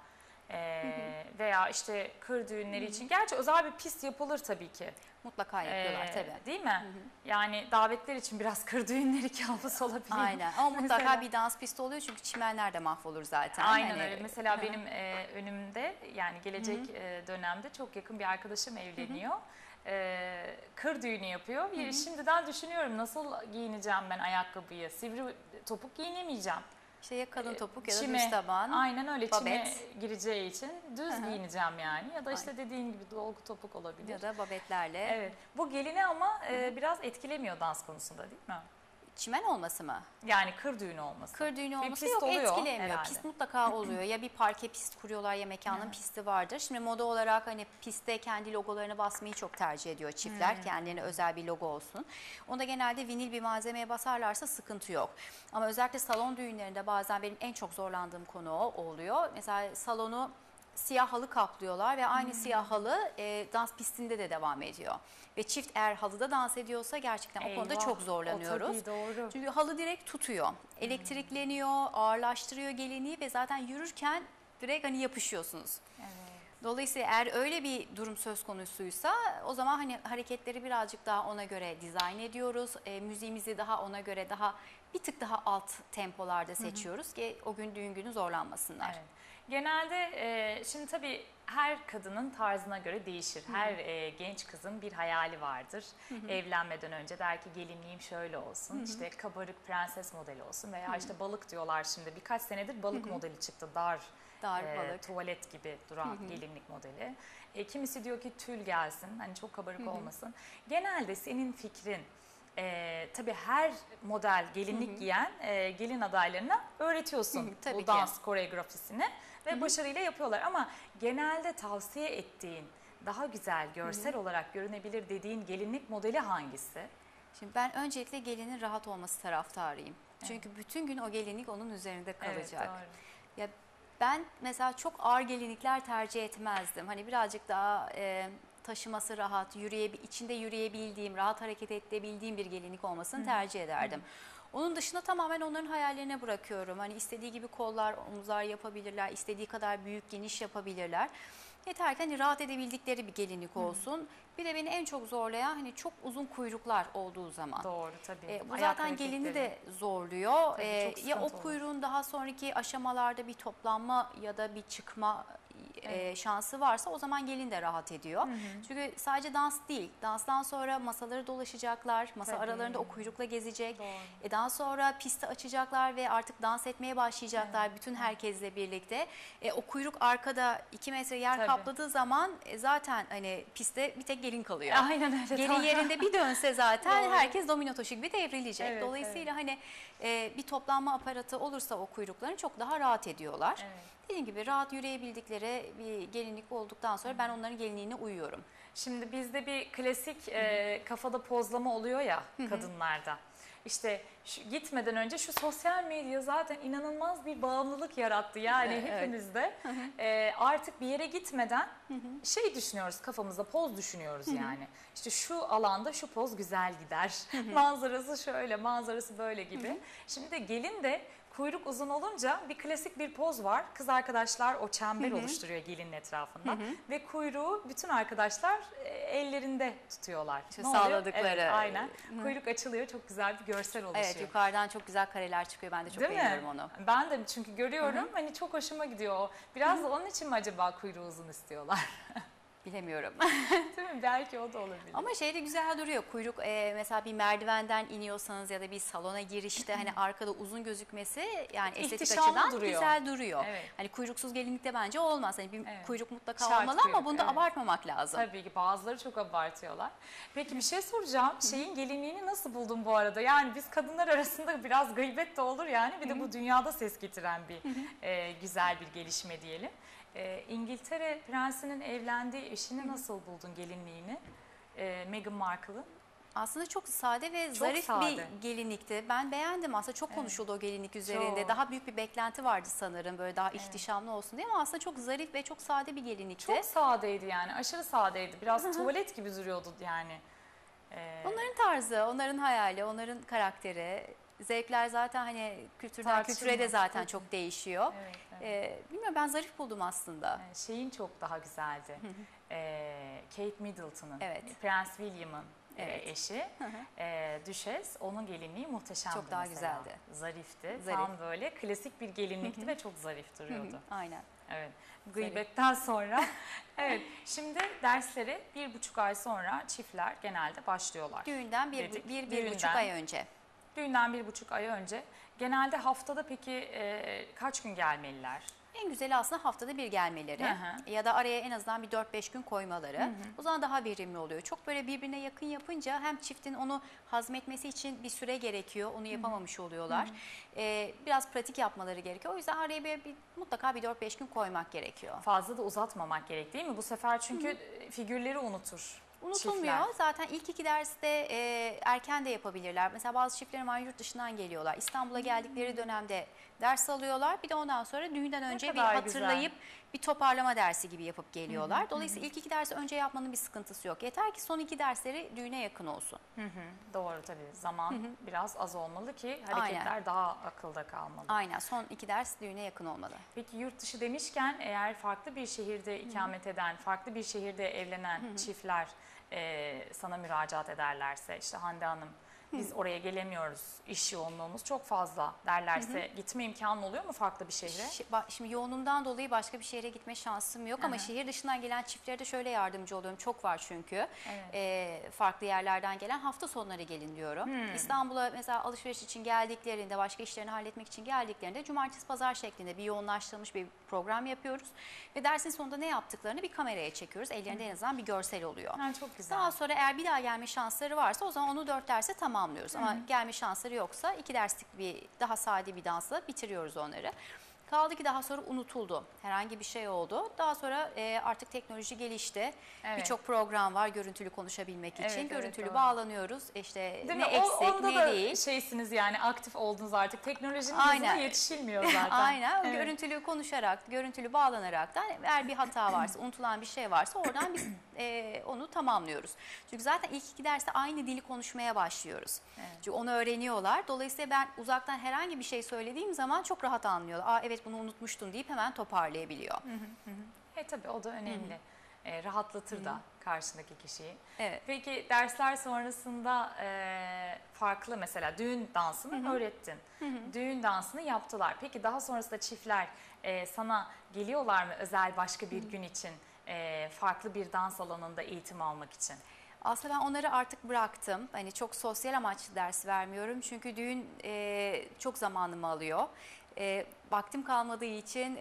Veya işte kır düğünleri için, gerçi özel bir pist yapılır tabii ki. Mutlaka yapıyorlar tabii. Değil mi? Yani davetler için biraz kır düğünleri kabus olabiliyor. Aynen, ama mutlaka Mesela- bir dans pisti oluyor çünkü çimenler de mahvolur zaten. Aynen Hani- öyle. Mesela benim önümde, yani gelecek dönemde çok yakın bir arkadaşım evleniyor. Kır düğünü yapıyor. Şimdiden düşünüyorum nasıl giyineceğim ben ayakkabıyı. Sivri topuk giyinemeyeceğim. İşte ya kalın topuk ya da Çime, düz taban. aynen öyle, çime babet. gireceği için düz giyineceğim yani. Ya da işte dediğin gibi dolgu topuk olabilir. Ya da babetlerle. Evet. Bu gelini ama biraz etkilemiyor dans konusunda, değil mi? Çimen olması mı? Yani kır düğünü olması. Kır düğünü Bir olması pist yok, oluyor etkilemiyor. herhalde. Pist mutlaka oluyor. Ya bir parke pist kuruyorlar ya mekanın pisti vardır. Şimdi moda olarak hani pistte kendi logolarını basmayı çok tercih ediyor çiftler. Kendilerine özel bir logo olsun. Onda genelde vinil bir malzemeye basarlarsa sıkıntı yok. Ama özellikle salon düğünlerinde bazen benim en çok zorlandığım konu o oluyor. Mesela salonu siyah halı kaplıyorlar ve aynı siyah halı dans pistinde de devam ediyor. Ve çift eğer halıda dans ediyorsa gerçekten o konuda Eyvah, çok zorlanıyoruz. o tabii doğru. Çünkü halı direkt tutuyor. Elektrikleniyor, ağırlaştırıyor gelinliği ve zaten yürürken direkt hani yapışıyorsunuz. Evet. Dolayısıyla eğer öyle bir durum söz konusuysa o zaman hani hareketleri birazcık daha ona göre dizayn ediyoruz. Müziğimizi daha ona göre daha bir tık daha alt tempolarda seçiyoruz ki o gün düğün günü zorlanmasınlar. Evet. Genelde şimdi tabii her kadının tarzına göre değişir. Her genç kızın bir hayali vardır. Evlenmeden önce der ki gelinliğim şöyle olsun. İşte kabarık prenses modeli olsun veya işte balık diyorlar şimdi. Birkaç senedir balık modeli çıktı. Dar Balık. tuvalet gibi duran gelinlik modeli. Kimisi diyor ki tül gelsin. Hani çok kabarık olmasın. Genelde senin fikrin, tabii her model gelinlik giyen gelin adaylarına öğretiyorsun Tabii bu ki. dans koreografisini ve başarıyla yapıyorlar. Ama genelde tavsiye ettiğin, daha güzel, görsel olarak görünebilir dediğin gelinlik modeli hangisi? Şimdi ben öncelikle gelinin rahat olması taraftarıyım. Çünkü bütün gün o gelinlik onun üzerinde kalacak. Evet, doğru. Ya ben mesela çok ağır gelinlikler tercih etmezdim. Hani birazcık daha taşıması rahat, içinde yürüyebildiğim, rahat hareket edebildiğim bir gelinlik olmasını tercih ederdim. Onun dışında tamamen onların hayallerine bırakıyorum. Hani istediği gibi kollar, omuzlar yapabilirler, istediği kadar büyük, geniş yapabilirler. Yeter ki hani rahat edebildikleri bir gelinlik olsun. Bir de beni en çok zorlayan hani çok uzun kuyruklar olduğu zaman. Doğru tabii. Bu Ayak zaten gelini hareketleri. de zorluyor. Tabii, çok Ya o sıkıntı olur. kuyruğun daha sonraki aşamalarda bir toplanma ya da bir çıkma şansı varsa o zaman gelin de rahat ediyor. Çünkü sadece dans değil. Danstan sonra masaları dolaşacaklar. Masa Tabii. aralarında o kuyrukla gezecek. Doğru. Daha sonra pisti açacaklar ve artık dans etmeye başlayacaklar bütün herkesle birlikte. O kuyruk arkada 2 metre yer Tabii. kapladığı zaman zaten hani pistte bir tek gelin kalıyor. Aynen öyle. Gelin doğru. yerinde bir dönse zaten Doğru. herkes domino taşı gibi devrilecek. Evet, Dolayısıyla hani bir toplanma aparatı olursa o kuyrukların çok daha rahat ediyorlar. Evet. Dediğim gibi rahat yürüyebildikleri bir gelinlik olduktan sonra ben onların gelinliğine uyuyorum. Şimdi bizde bir klasik kafada pozlama oluyor ya kadınlarda. İşte gitmeden önce şu sosyal medya zaten inanılmaz bir bağımlılık yarattı yani Evet. hepimizde. Artık bir yere gitmeden şey düşünüyoruz, kafamızda poz düşünüyoruz yani. İşte şu alanda şu poz güzel gider. Manzarası şöyle, manzarası böyle gibi. Şimdi de gelin de kuyruk uzun olunca bir klasik bir poz var. Kız arkadaşlar o çember oluşturuyor gelinin etrafında ve kuyruğu bütün arkadaşlar ellerinde tutuyorlar. İşte Ne oluyor? sağladıkları. Evet, aynen. Kuyruk açılıyor, çok güzel bir görsel oluşuyor. Evet, yukarıdan çok güzel kareler çıkıyor. Ben de çok Değil mi? beğeniyorum onu. Ben de çünkü görüyorum, hani çok hoşuma gidiyor o. Biraz da onun için mi acaba kuyruğu uzun istiyorlar? Bilemiyorum. Değil mi? Belki o da olabilir. Ama şey de güzel duruyor. Kuyruk mesela bir merdivenden iniyorsanız ya da bir salona girişte hani arkada uzun gözükmesi yani estetik İhtişamlı açıdan duruyor. güzel duruyor. Evet. Hani kuyruksuz gelinlikte bence olmaz. Hani bir Evet. kuyruk mutlaka Şart olmalı kuyruk, ama bunu da evet. abartmamak lazım. Tabii ki bazıları çok abartıyorlar. Peki bir şey soracağım. Şeyin gelinliğini nasıl buldun bu arada? Yani biz kadınlar arasında biraz gıybet de olur yani. Bir de bu dünyada ses getiren bir güzel bir gelişme diyelim. İngiltere prensinin evlendiği eşini nasıl buldun gelinliğini? Meghan Markle'ın. Aslında çok sade ve Çok zarif sade. bir gelinlikti. Ben beğendim aslında, çok konuşuldu o gelinlik üzerinde. Çok. Daha büyük bir beklenti vardı sanırım, böyle daha ihtişamlı olsun diye, ama aslında çok zarif ve çok sade bir gelinlikti. Çok sadeydi yani. Aşırı sadeydi. Biraz tuvalet gibi duruyordu yani. Onların tarzı, onların hayali, onların karakteri, zevkler zaten hani kültürden kültüre de Tartışılmaz. zaten çok değişiyor. Evet, evet. Bilmiyorum, ben zarif buldum aslında. Şeyin çok daha güzeldi. Kate Middleton'ın, Evet. Prens William'ın Evet. eşi, Düşes. Onun gelinliği muhteşemdi. Çok daha mesela. güzeldi. Zarifti. Zarif. Tam böyle klasik bir gelinlikti ve çok zarif duruyordu. Aynen. Evet. Gıybetten sonra. Evet. Şimdi dersleri 1,5 ay sonra çiftler genelde başlıyorlar. Düğünden Dedik. bir buçuk Düğünden. ay önce. Düğünden 1,5 ay önce. Genelde haftada peki kaç gün gelmeliler? En güzeli aslında haftada bir gelmeleri ya da araya en azından bir 4-5 gün koymaları. O zaman daha verimli oluyor. Çok böyle birbirine yakın yapınca hem çiftin onu hazmetmesi için bir süre gerekiyor. Onu yapamamış oluyorlar. Biraz pratik yapmaları gerekiyor. O yüzden araya mutlaka bir 4-5 gün koymak gerekiyor. Fazla da uzatmamak gerek değil mi? Bu sefer çünkü figürleri unutur. Unutulmuyor. Çiftler. Zaten ilk 2 derste erken de yapabilirler. Mesela bazı çiftlerim var, yurt dışından geliyorlar. İstanbul'a geldikleri dönemde ders alıyorlar. Bir de ondan sonra düğünden önce bir kadar hatırlayıp bir toparlama dersi gibi yapıp geliyorlar. Dolayısıyla ilk 2 dersi önce yapmanın bir sıkıntısı yok. Yeter ki son 2 dersleri düğüne yakın olsun. Doğru tabii. Zaman biraz az olmalı ki hareketler daha akılda kalmalı. Aynen. Son 2 ders düğüne yakın olmalı. Peki yurt dışı demişken eğer farklı bir şehirde ikamet eden, farklı bir şehirde evlenen çiftler sana müracaat ederlerse, işte Hande Hanım biz oraya gelemiyoruz, iş yoğunluğumuz çok fazla derlerse gitme imkanı oluyor mu farklı bir şehre? Şimdi yoğunluğumdan dolayı başka bir şehre gitme şansım yok ama şehir dışından gelen çiftlere de şöyle yardımcı oluyorum. Çok var çünkü. Farklı yerlerden gelen, hafta sonları gelin diyorum. İstanbul'a mesela alışveriş için geldiklerinde, başka işlerini halletmek için geldiklerinde cumartesi pazar şeklinde bir yoğunlaştırılmış bir program yapıyoruz. Ve dersin sonunda ne yaptıklarını bir kameraya çekiyoruz. Ellerinde en azından bir görsel oluyor. Yani çok güzel. Daha sonra eğer bir daha gelme şansları varsa o zaman onu 4 derse tamamlıyoruz. Ama gelme şansları yoksa 2 derslik bir daha sade bir dansla bitiriyoruz onları. Kaldı ki daha sonra unutuldu. Herhangi bir şey oldu. Daha sonra artık teknoloji gelişti. Evet. Birçok program var görüntülü konuşabilmek için. Evet, görüntülü doğru. bağlanıyoruz. İşte Değil ne mi? eksik Onda ne da değil. şeysiniz yani, aktif oldunuz artık. Teknolojinin Aynen. hızına yetişilmiyor zaten. Aynen. Evet. Görüntülü konuşarak, görüntülü bağlanaraktan eğer bir hata varsa, unutulan bir şey varsa oradan biz onu tamamlıyoruz. Çünkü zaten ilk 2 derste aynı dili konuşmaya başlıyoruz. Evet. Çünkü onu öğreniyorlar. Dolayısıyla ben uzaktan herhangi bir şey söylediğim zaman çok rahat anlıyorlar. Aa evet, bunu unutmuştun deyip hemen toparlayabiliyor. Tabii o da önemli. Rahatlatır da karşındaki kişiyi. Evet. Peki dersler sonrasında farklı, mesela düğün dansını öğrettin. Düğün dansını yaptılar. Peki daha sonrasında çiftler sana geliyorlar mı özel başka bir gün için, farklı bir dans alanında eğitim almak için? Aslında ben onları artık bıraktım. Hani çok sosyal amaçlı ders vermiyorum. Çünkü düğün çok zamanımı alıyor. Vaktim kalmadığı için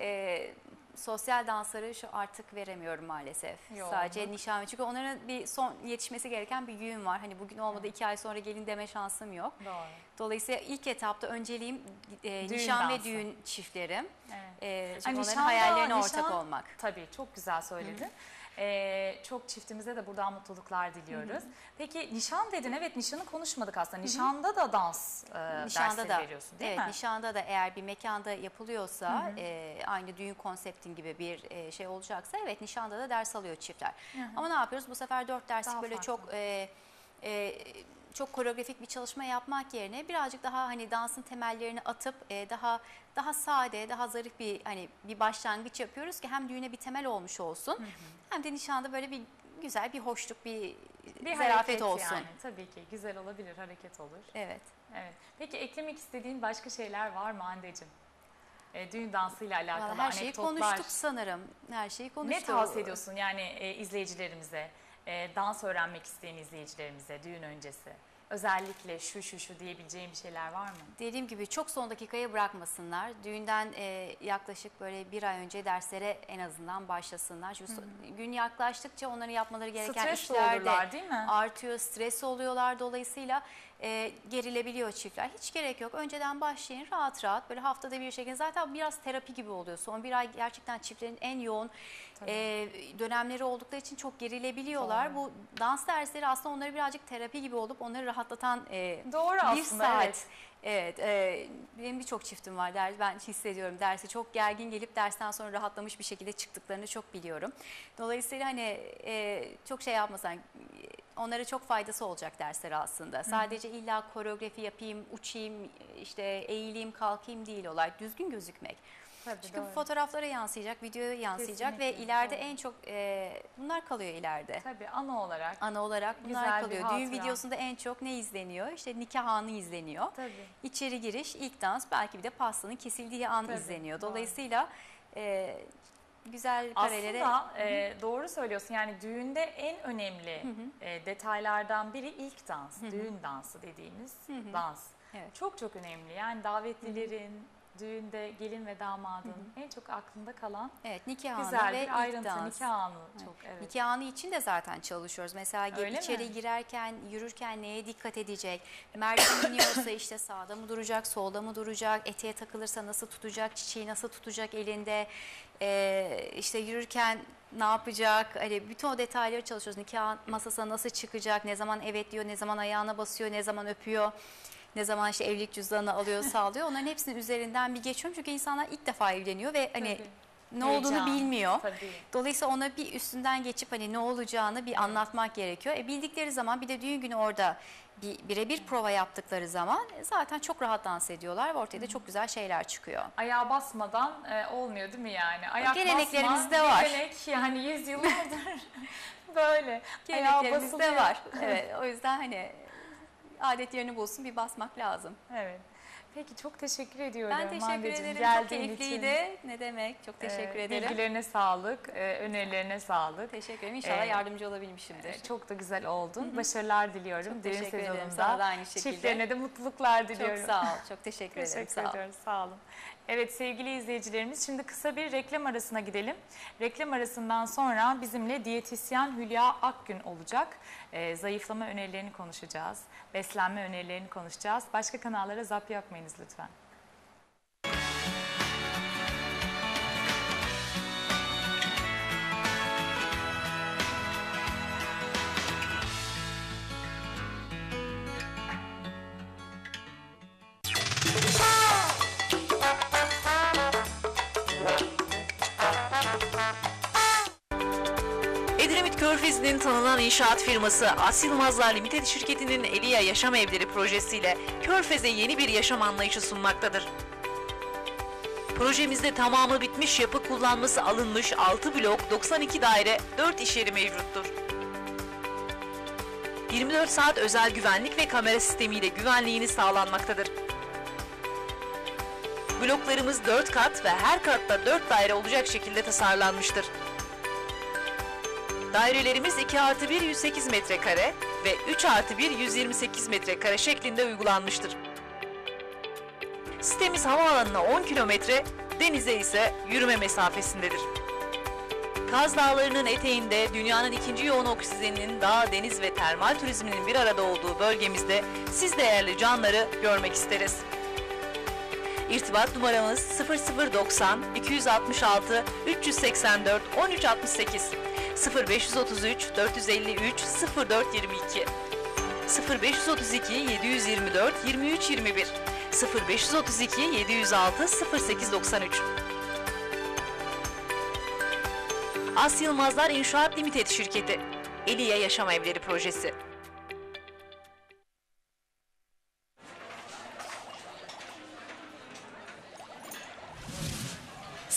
sosyal dansları artık veremiyorum maalesef. Yoğunluk. Sadece nişan. Çünkü onların bir son yetişmesi gereken bir düğün var. Hani bugün olmadı 2 ay sonra gelin deme şansım yok. Doğru. Dolayısıyla ilk etapta önceliğim nişan dansı. ve düğün çiftlerim. Evet. Çünkü onların nişanda- hayallerine nişan- ortak olmak. Tabii çok güzel söyledin. Çok çiftimize de buradan mutluluklar diliyoruz. Peki nişan dedin, evet, nişanı konuşmadık aslında. Nişanda da dans dersleri veriyorsun değil evet, mi? nişanda da eğer bir mekanda yapılıyorsa aynı düğün konseptin gibi bir şey olacaksa evet, nişanda da ders alıyor çiftler. Ama ne yapıyoruz? Bu sefer 4 derslik Daha böyle farklı. çok çok koreografik bir çalışma yapmak yerine birazcık daha hani dansın temellerini atıp daha sade, daha zarif bir hani bir başlangıç yapıyoruz ki hem düğüne bir temel olmuş olsun, hem de nişanda böyle bir güzel bir hoşluk, bir zarafet hareket olsun. yani. Tabii ki güzel olabilir, hareket olur. Evet. Evet. Peki eklemek istediğin başka şeyler var mı Hande'cim? Düğün dansıyla alakalı Vallahi her şeyi anekdotlar. konuştuk sanırım. Her şeyi konuştuk. Ne tavsiye ediyorsun yani izleyicilerimize, dans öğrenmek isteyen izleyicilerimize düğün öncesi? Özellikle şu diyebileceğim bir şeyler var mı? Dediğim gibi çok son dakikaya bırakmasınlar. Düğünden yaklaşık böyle bir ay önce derslere en azından başlasınlar. Çünkü gün yaklaştıkça onların yapmaları gereken Stres işler de olurlar değil mi? artıyor. Stres oluyorlar, dolayısıyla gerilebiliyor çiftler. Hiç gerek yok. Önceden başlayın rahat rahat, böyle haftada bir şekilde. Zaten biraz terapi gibi oluyor. Son bir ay gerçekten çiftlerin en yoğun dönemleri oldukları için çok gerilebiliyorlar. Doğru. Bu dans dersleri aslında onları birazcık terapi gibi olup onları rahatlatan Doğru bir aslında, saat. evet. Evet, benim birçok çiftim var. Ben hissediyorum, derse çok gergin gelip dersten sonra rahatlamış bir şekilde çıktıklarını çok biliyorum. Dolayısıyla hani çok şey yapmasan, onlara çok faydası olacak dersler aslında. Sadece illa koreografi yapayım, uçayım, işte eğileyim, kalkayım değil olay. Düzgün gözükmek. Tabii, Çünkü doğru. fotoğraflara yansıyacak, videoya yansıyacak ve Kesinlikle, ileride doğru. en çok bunlar kalıyor ileride. Tabii ana olarak. Ana olarak bunlar Güzel bir kalıyor. Düğün hatıra. videosunda en çok ne izleniyor? İşte nikah anı izleniyor. Tabii. İçeri giriş, ilk dans, belki bir de pastanın kesildiği an Tabii, izleniyor. doğru. Dolayısıyla güzel karelere... Aslında doğru söylüyorsun. Yani düğünde en önemli detaylardan biri ilk dans. Düğün dansı dediğimiz dans. Evet. Çok çok önemli. Yani davetlilerin, düğünde gelin ve damadın en çok aklında kalan Evet, nikah anı güzel ve bir ilk ayrıntı. dans. Nikah anı çok, evet. Nikah anı için de zaten çalışıyoruz. Mesela Öyle içeri mi? girerken, yürürken neye dikkat edecek? Merdiven iniyorsa işte sağda mı duracak, solda mı duracak? Eteğe takılırsa nasıl tutacak? Çiçeği nasıl tutacak elinde? İşte yürürken ne yapacak? Hani bütün o detayları çalışıyoruz. Nikah masasına nasıl çıkacak? Ne zaman evet diyor, ne zaman ayağına basıyor, ne zaman öpüyor? Ne zaman işte evlilik cüzdanını alıyor, sağlıyor. Onların hepsinin üzerinden bir geçiyorum. Çünkü insanlar ilk defa evleniyor ve hani Tabii. ne olduğunu Heyecan, bilmiyor. tabii. Dolayısıyla ona bir üstünden geçip hani ne olacağını bir anlatmak gerekiyor. Bildikleri zaman, bir de düğün günü orada birebir prova yaptıkları zaman zaten çok rahat dans ediyorlar ve ortaya da çok güzel şeyler çıkıyor. Ayağa basmadan olmuyor değil mi yani? Ayak Geleneklerimizde basma, var. gelenek yani yüzyıllardır böyle. Ayağa Geleneklerimizde basılıyor. var. Evet, o yüzden hani adet yerini bulsun, bir basmak lazım. Evet. Peki çok teşekkür ediyorum. Ben teşekkür Hande'cim, ederim. Çok geldiğin keyifliydi. Ne demek? Çok teşekkür ederim. Bilgilerine sağlık, önerilerine sağlık. Teşekkür ederim. İnşallah Ee, yardımcı olabilmişimdir. Çok da güzel oldun. Başarılar diliyorum. Çok Düğün teşekkür ederim. sezonunda. Sana da aynı şekilde. Çiftlerine de mutluluklar diliyorum. Çok sağ ol. Çok teşekkür ederim. Teşekkür Sağ ol. ediyoruz. Sağ olun. Evet sevgili izleyicilerimiz, şimdi kısa bir reklam arasına gidelim. Reklam arasından sonra bizimle diyetisyen Hülya Akgün olacak. Zayıflama önerilerini konuşacağız. Beslenme önerilerini konuşacağız. Başka kanallara zap yapmayınız lütfen. Edremit Körfezi'nin tanınan inşaat firması As Yılmazlar Limited şirketinin Elia Yaşam Evleri projesiyle Körfez'e yeni bir yaşam anlayışı sunmaktadır. Projemizde tamamı bitmiş, yapı kullanması alınmış 6 blok, 92 daire, 4 iş yeri mevcuttur. 24 saat özel güvenlik ve kamera sistemiyle güvenliğini sağlanmaktadır. Bloklarımız 4 kat ve her katta 4 daire olacak şekilde tasarlanmıştır. Dairelerimiz 2+1 108 metrekare ve 3+1 128 metrekare şeklinde uygulanmıştır. Sitemiz havaalanına 10 kilometre, denize ise yürüme mesafesindedir. Kaz Dağları'nın eteğinde dünyanın ikinci yoğun oksijeninin dağ, deniz ve termal turizminin bir arada olduğu bölgemizde siz değerli canları görmek isteriz. İrtibat numaramız 0090 266 384 1368 0533 453 0422 0532 724 2321 0532 706 0893 As Yılmazlar İnşaat Limited şirketi Elia Yaşam Evleri projesi.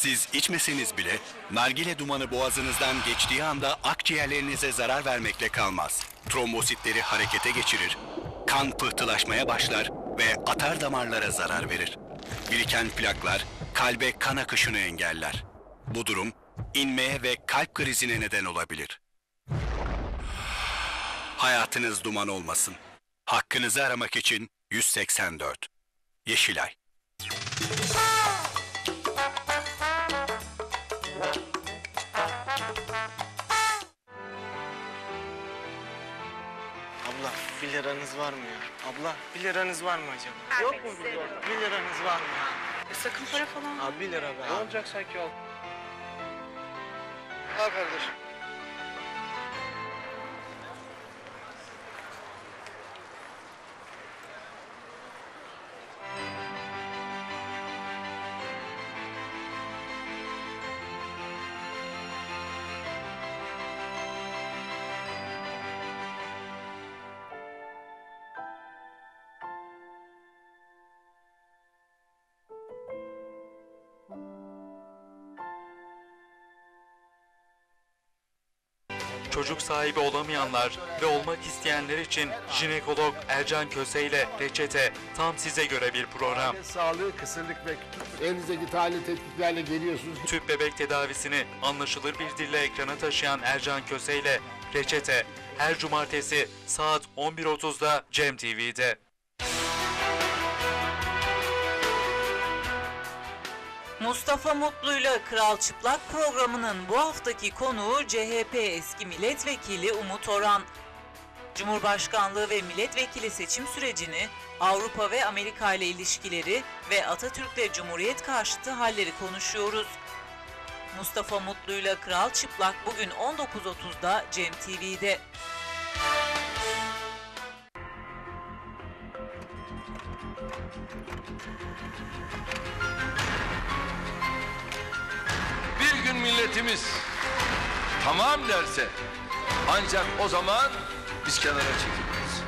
Siz içmeseniz bile nargile dumanı boğazınızdan geçtiği anda akciğerlerinize zarar vermekle kalmaz. Trombositleri harekete geçirir, kan pıhtılaşmaya başlar ve atar damarlara zarar verir. Biriken plaklar kalbe kan akışını engeller. Bu durum inmeye ve kalp krizine neden olabilir. Hayatınız duman olmasın. Hakkınızı aramak için 184. Yeşilay. Abla 1 liranız var mı ya? Abla 1 liranız var mı acaba? Yok mu 1 lira? 1 liranız var mı ya? Sakın para falan. Abi 1 lira be Ne abi. olacak sanki al. Al kardeşim. Çocuk sahibi olamayanlar ve olmak isteyenler için jinekolog Ercan Köse ile Reçete tam size göre bir program. Sağlığı, kısırlık ve elinizdeki tahlil tetkiklerle geliyorsunuz. Tüp bebek tedavisini anlaşılır bir dille ekrana taşıyan Ercan Köse ile Reçete her cumartesi saat 11.30'da Cem TV'de. Mustafa Mutlu'yla Kral Çıplak programının bu haftaki konuğu CHP eski milletvekili Umut Orhan. Cumhurbaşkanlığı ve milletvekili seçim sürecini, Avrupa ve Amerika ile ilişkileri ve Atatürk'le Cumhuriyet karşıtı halleri konuşuyoruz. Mustafa Mutlu'yla Kral Çıplak bugün 19.30'da Cem TV'de. Bir gün milletimiz tamam derse ancak o zaman biz kenara çekiliriz.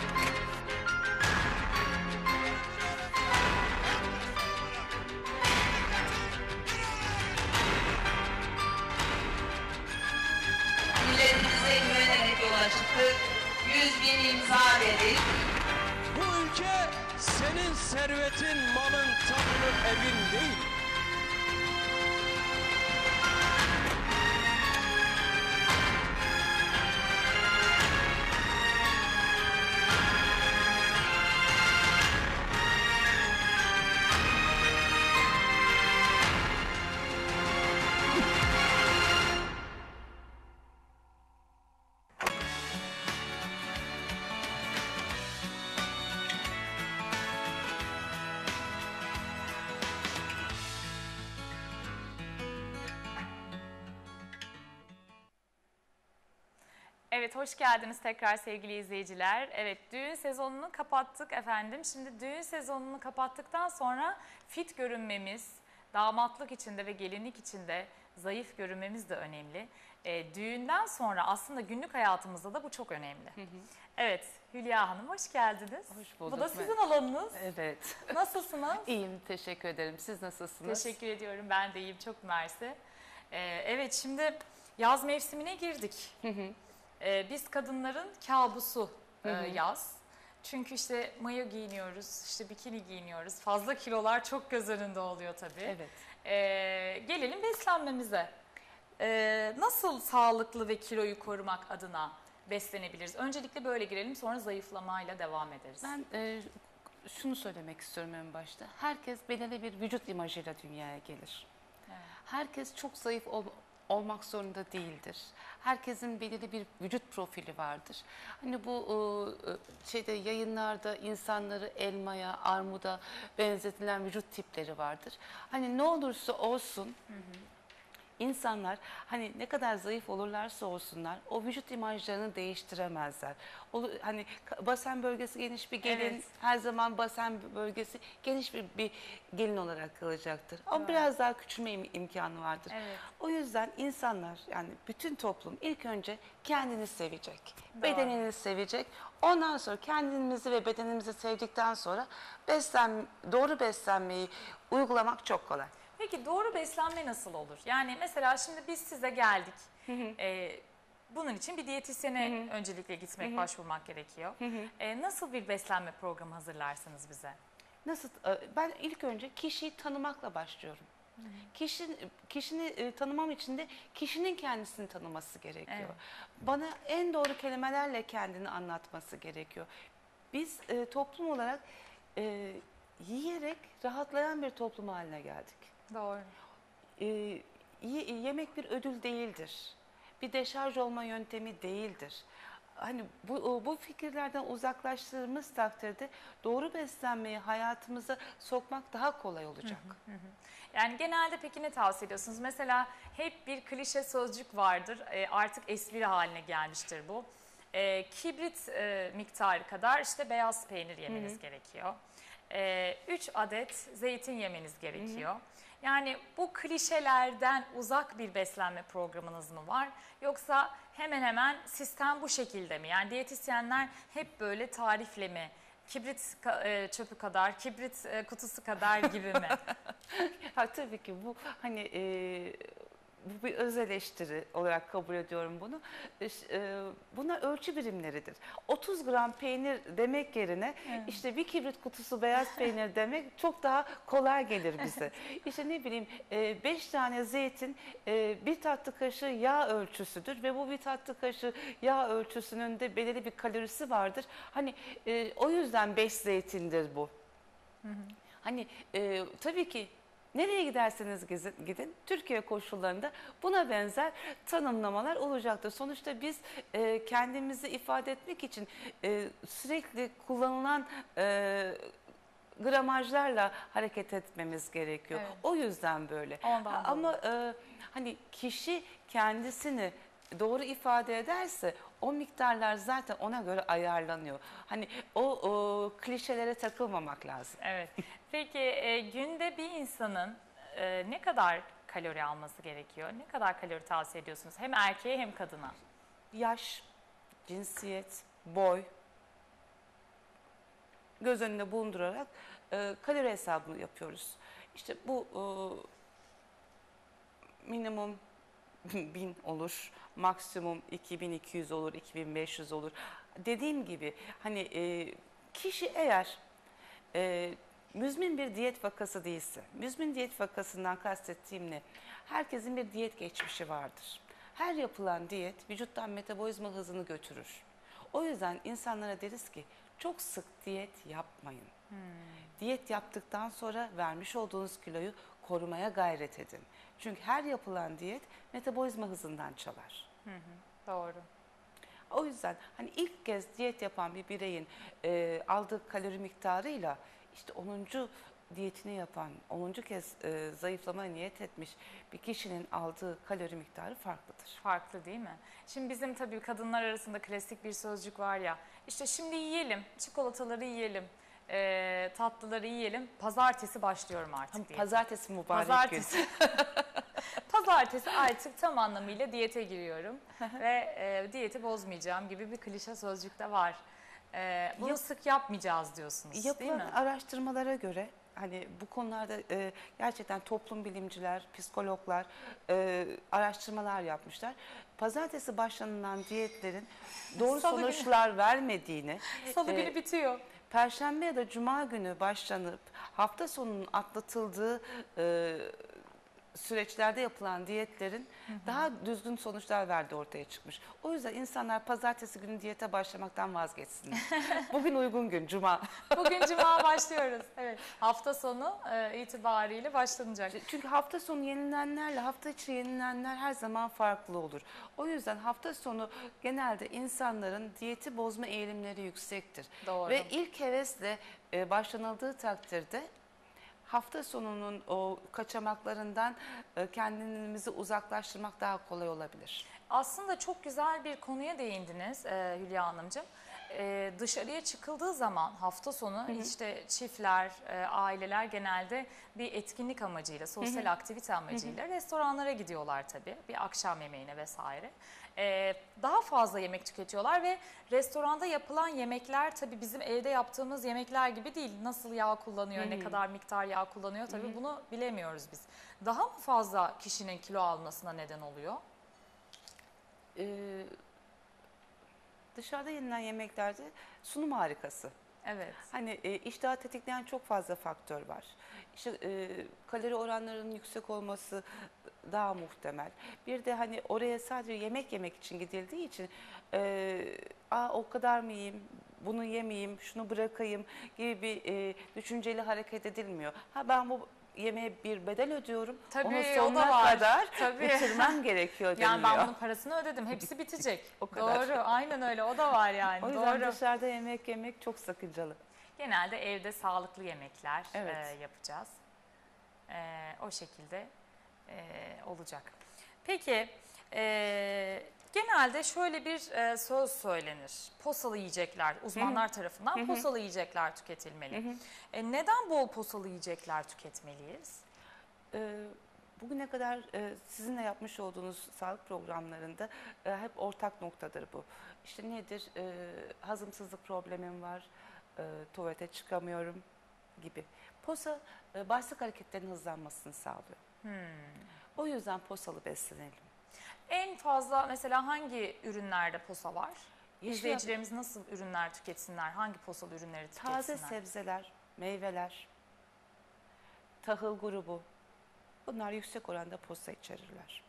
Milletimize güvenerek yola çıktık, 100.000 imza verdik. Bu ülke senin servetin, malın, tapunun, evin değil. Evet, hoş geldiniz tekrar sevgili izleyiciler. Evet, düğün sezonunu kapattık efendim. Şimdi düğün sezonunu kapattıktan sonra fit görünmemiz, damatlık içinde ve gelinlik içinde zayıf görünmemiz de önemli. Düğünden sonra aslında günlük hayatımızda da bu çok önemli. Evet, Hülya Hanım hoş geldiniz. Hoş bulduk. Bu da sizin alanınız. Evet. Nasılsınız? İyiyim, teşekkür ederim. Siz nasılsınız? Teşekkür ediyorum, ben de iyiyim, çok mersi. Evet, şimdi yaz mevsimine girdik. Biz kadınların kabusu yaz. Çünkü işte mayo giyiniyoruz, işte bikini giyiniyoruz. Fazla kilolar çok göz önünde oluyor tabii. Evet. Gelelim beslenmemize. Nasıl sağlıklı ve kiloyu korumak adına beslenebiliriz? Öncelikle böyle girelim, sonra zayıflamayla devam ederiz. Ben şunu söylemek istiyorum en başta. Herkes belirli bir vücut imajıyla dünyaya gelir. Evet. Herkes çok zayıf olmak zorunda değildir. Herkesin belirli bir vücut profili vardır. Hani bu yayınlarda insanları elmaya, armuda benzetilen vücut tipleri vardır. Hani ne olursa olsun İnsanlar hani ne kadar zayıf olurlarsa olsunlar o vücut imajlarını değiştiremezler. Hani basen bölgesi geniş bir gelin, Evet. her zaman basen bölgesi geniş bir gelin olarak kalacaktır. Ama biraz daha küçülme imkanı vardır. Evet. O yüzden insanlar, yani bütün toplum ilk önce kendini sevecek, bedenini sevecek. Ondan sonra kendimizi ve bedenimizi sevdikten sonra doğru beslenmeyi uygulamak çok kolay. Peki doğru beslenme nasıl olur? Yani mesela şimdi biz size geldik. Bunun için bir diyetisyene öncelikle gitmek, başvurmak gerekiyor. Nasıl bir beslenme programı hazırlarsınız bize? Nasıl? Ben ilk önce kişiyi tanımakla başlıyorum. Kişini tanımam için de kişinin kendisini tanıması gerekiyor. Evet. Bana en doğru kelimelerle kendini anlatması gerekiyor. Biz toplum olarak yiyerek rahatlayan bir toplum haline geldik. Doğru. Yemek bir ödül değildir. Bir deşarj olma yöntemi değildir. Hani bu fikirlerden uzaklaştığımız takdirde doğru beslenmeyi hayatımıza sokmak daha kolay olacak. Yani genelde peki ne tavsiye ediyorsunuz? Mesela hep bir klişe sözcük vardır. Artık espri haline gelmiştir bu. Kibrit miktarı kadar işte beyaz peynir yemeniz gerekiyor. 3 adet zeytin yemeniz gerekiyor. Yani bu klişelerden uzak bir beslenme programınız mı var? Yoksa hemen hemen sistem bu şekilde mi? Yani diyetisyenler hep böyle tarifle mi? Kibrit çöpü kadar, kibrit kutusu kadar gibi mi? Tabii ki bu hani bu bir öz eleştiri olarak kabul ediyorum bunu. Bunlar ölçü birimleridir. 30 gram peynir demek yerine işte bir kibrit kutusu beyaz peynir demek çok daha kolay gelir bize. İşte ne bileyim 5 tane zeytin bir tatlı kaşığı yağ ölçüsüdür ve bu bir tatlı kaşığı yağ ölçüsünün de belirli bir kalorisi vardır. Hani o yüzden 5 zeytindir bu. Hani tabii ki nereye giderseniz gidin, Türkiye koşullarında buna benzer tanımlamalar olacaktır. Sonuçta biz kendimizi ifade etmek için sürekli kullanılan gramajlarla hareket etmemiz gerekiyor. Evet. O yüzden böyle. Ama hani kişi kendisini doğru ifade ederse o miktarlar zaten ona göre ayarlanıyor. Hani o klişelere takılmamak lazım. Evet. Peki günde bir insanın ne kadar kalori alması gerekiyor? Ne kadar kalori tavsiye ediyorsunuz? Hem erkeğe hem kadına. Yaş, cinsiyet, boy göz önünde bulundurarak kalori hesabını yapıyoruz. İşte bu minimum 1000 olur, maksimum 2200 olur, 2500 olur. Dediğim gibi hani kişi eğer müzmin bir diyet vakası değilse, müzmin diyet vakasından kastettiğim ne? Herkesin bir diyet geçmişi vardır. Her yapılan diyet vücuttan metabolizma hızını götürür. O yüzden insanlara deriz ki çok sık diyet yapmayın. Diyet yaptıktan sonra vermiş olduğunuz kiloyu korumaya gayret edin. Çünkü her yapılan diyet metabolizma hızından çalar. Doğru. O yüzden hani ilk kez diyet yapan bir bireyin aldığı kalori miktarıyla işte 10. diyetini yapan, 10. kez zayıflamaya niyet etmiş bir kişinin aldığı kalori miktarı farklıdır. Farklı değil mi? Şimdi bizim tabii kadınlar arasında klasik bir sözcük var ya. İşte şimdi yiyelim, çikolataları yiyelim, tatlıları yiyelim. Pazartesi başlıyorum artık diye. Pazartesi mübarek Pazartesi. gün. Pazartesi artık tam anlamıyla diyete giriyorum ve diyeti bozmayacağım gibi bir klişe sözcük de var. Bunu sık yapmayacağız diyorsunuz, değil mi? Yapılan araştırmalara göre hani bu konularda gerçekten toplum bilimciler, psikologlar araştırmalar yapmışlar. Pazartesi başlanılan diyetlerin doğru Salı günü. sonuçlar vermediğini, Salı günü bitiyor. Perşembe ya da Cuma günü başlanıp hafta sonunun atlatıldığı süreçlerde yapılan diyetlerin daha düzgün sonuçlar verdiği ortaya çıkmış. O yüzden insanlar pazartesi günü diyete başlamaktan vazgeçsinler. Bugün uygun gün, Cuma. Bugün Cuma başlıyoruz. Evet. Hafta sonu itibariyle başlanacak. Çünkü hafta sonu yenilenlerle hafta içi yenilenler her zaman farklı olur. O yüzden hafta sonu genelde insanların diyeti bozma eğilimleri yüksektir. Doğru. Ve ilk hevesle başlanıldığı takdirde hafta sonunun o kaçamaklarından kendimizi uzaklaştırmak daha kolay olabilir. Aslında çok güzel bir konuya değindiniz Hülya Hanımcığım. Dışarıya çıkıldığı zaman hafta sonu işte çiftler, aileler genelde bir etkinlik amacıyla, sosyal aktivite amacıyla restoranlara gidiyorlar tabii. Bir akşam yemeğine vesaire. daha fazla yemek tüketiyorlar ve restoranda yapılan yemekler tabii bizim evde yaptığımız yemekler gibi değil. Nasıl yağ kullanıyor, ne kadar miktar yağ kullanıyor tabii bunu bilemiyoruz biz. Daha mı fazla kişinin kilo almasına neden oluyor? Dışarıda yenilen yemeklerde sunum harikası. Evet. Hani iştahı tetikleyen çok fazla faktör var. İşte kalori oranlarının yüksek olması daha muhtemel. Bir de hani oraya sadece yemek yemek için gidildiği için o kadar mı yiyeyim, bunu yemeyeyim, şunu bırakayım gibi bir düşünceli hareket edilmiyor. Ben bu yemeğe bir bedel ödüyorum. Tabii, onu o da sonuna var. kadar Tabii. bitirmem gerekiyor deniliyor. Yani ben bunun parasını ödedim, hepsi bitecek. O kadar. Doğru, aynen öyle, o da var yani. O yüzden Doğru. dışarıda yemek yemek çok sakıncalı. Genelde evde sağlıklı yemekler Evet. yapacağız. O şekilde olacak. Peki, genelde şöyle bir söz söylenir. Posalı yiyecekler, uzmanlar tarafından posalı yiyecekler tüketilmeli. Neden bol posalı yiyecekler tüketmeliyiz? Bugüne kadar sizinle yapmış olduğunuz sağlık programlarında hep ortak noktadır bu. İşte nedir? Hazımsızlık problemim var, tuvalete çıkamıyorum gibi. Posa bağırsak hareketlerinin hızlanmasını sağlıyor. O yüzden posalı beslenelim. En fazla mesela hangi ürünlerde posa var? Yeşil İzleyicilerimiz nasıl ürünler tüketsinler? Hangi posalı ürünleri tüketsinler? Taze sebzeler, meyveler, tahıl grubu, bunlar yüksek oranda posa içerirler.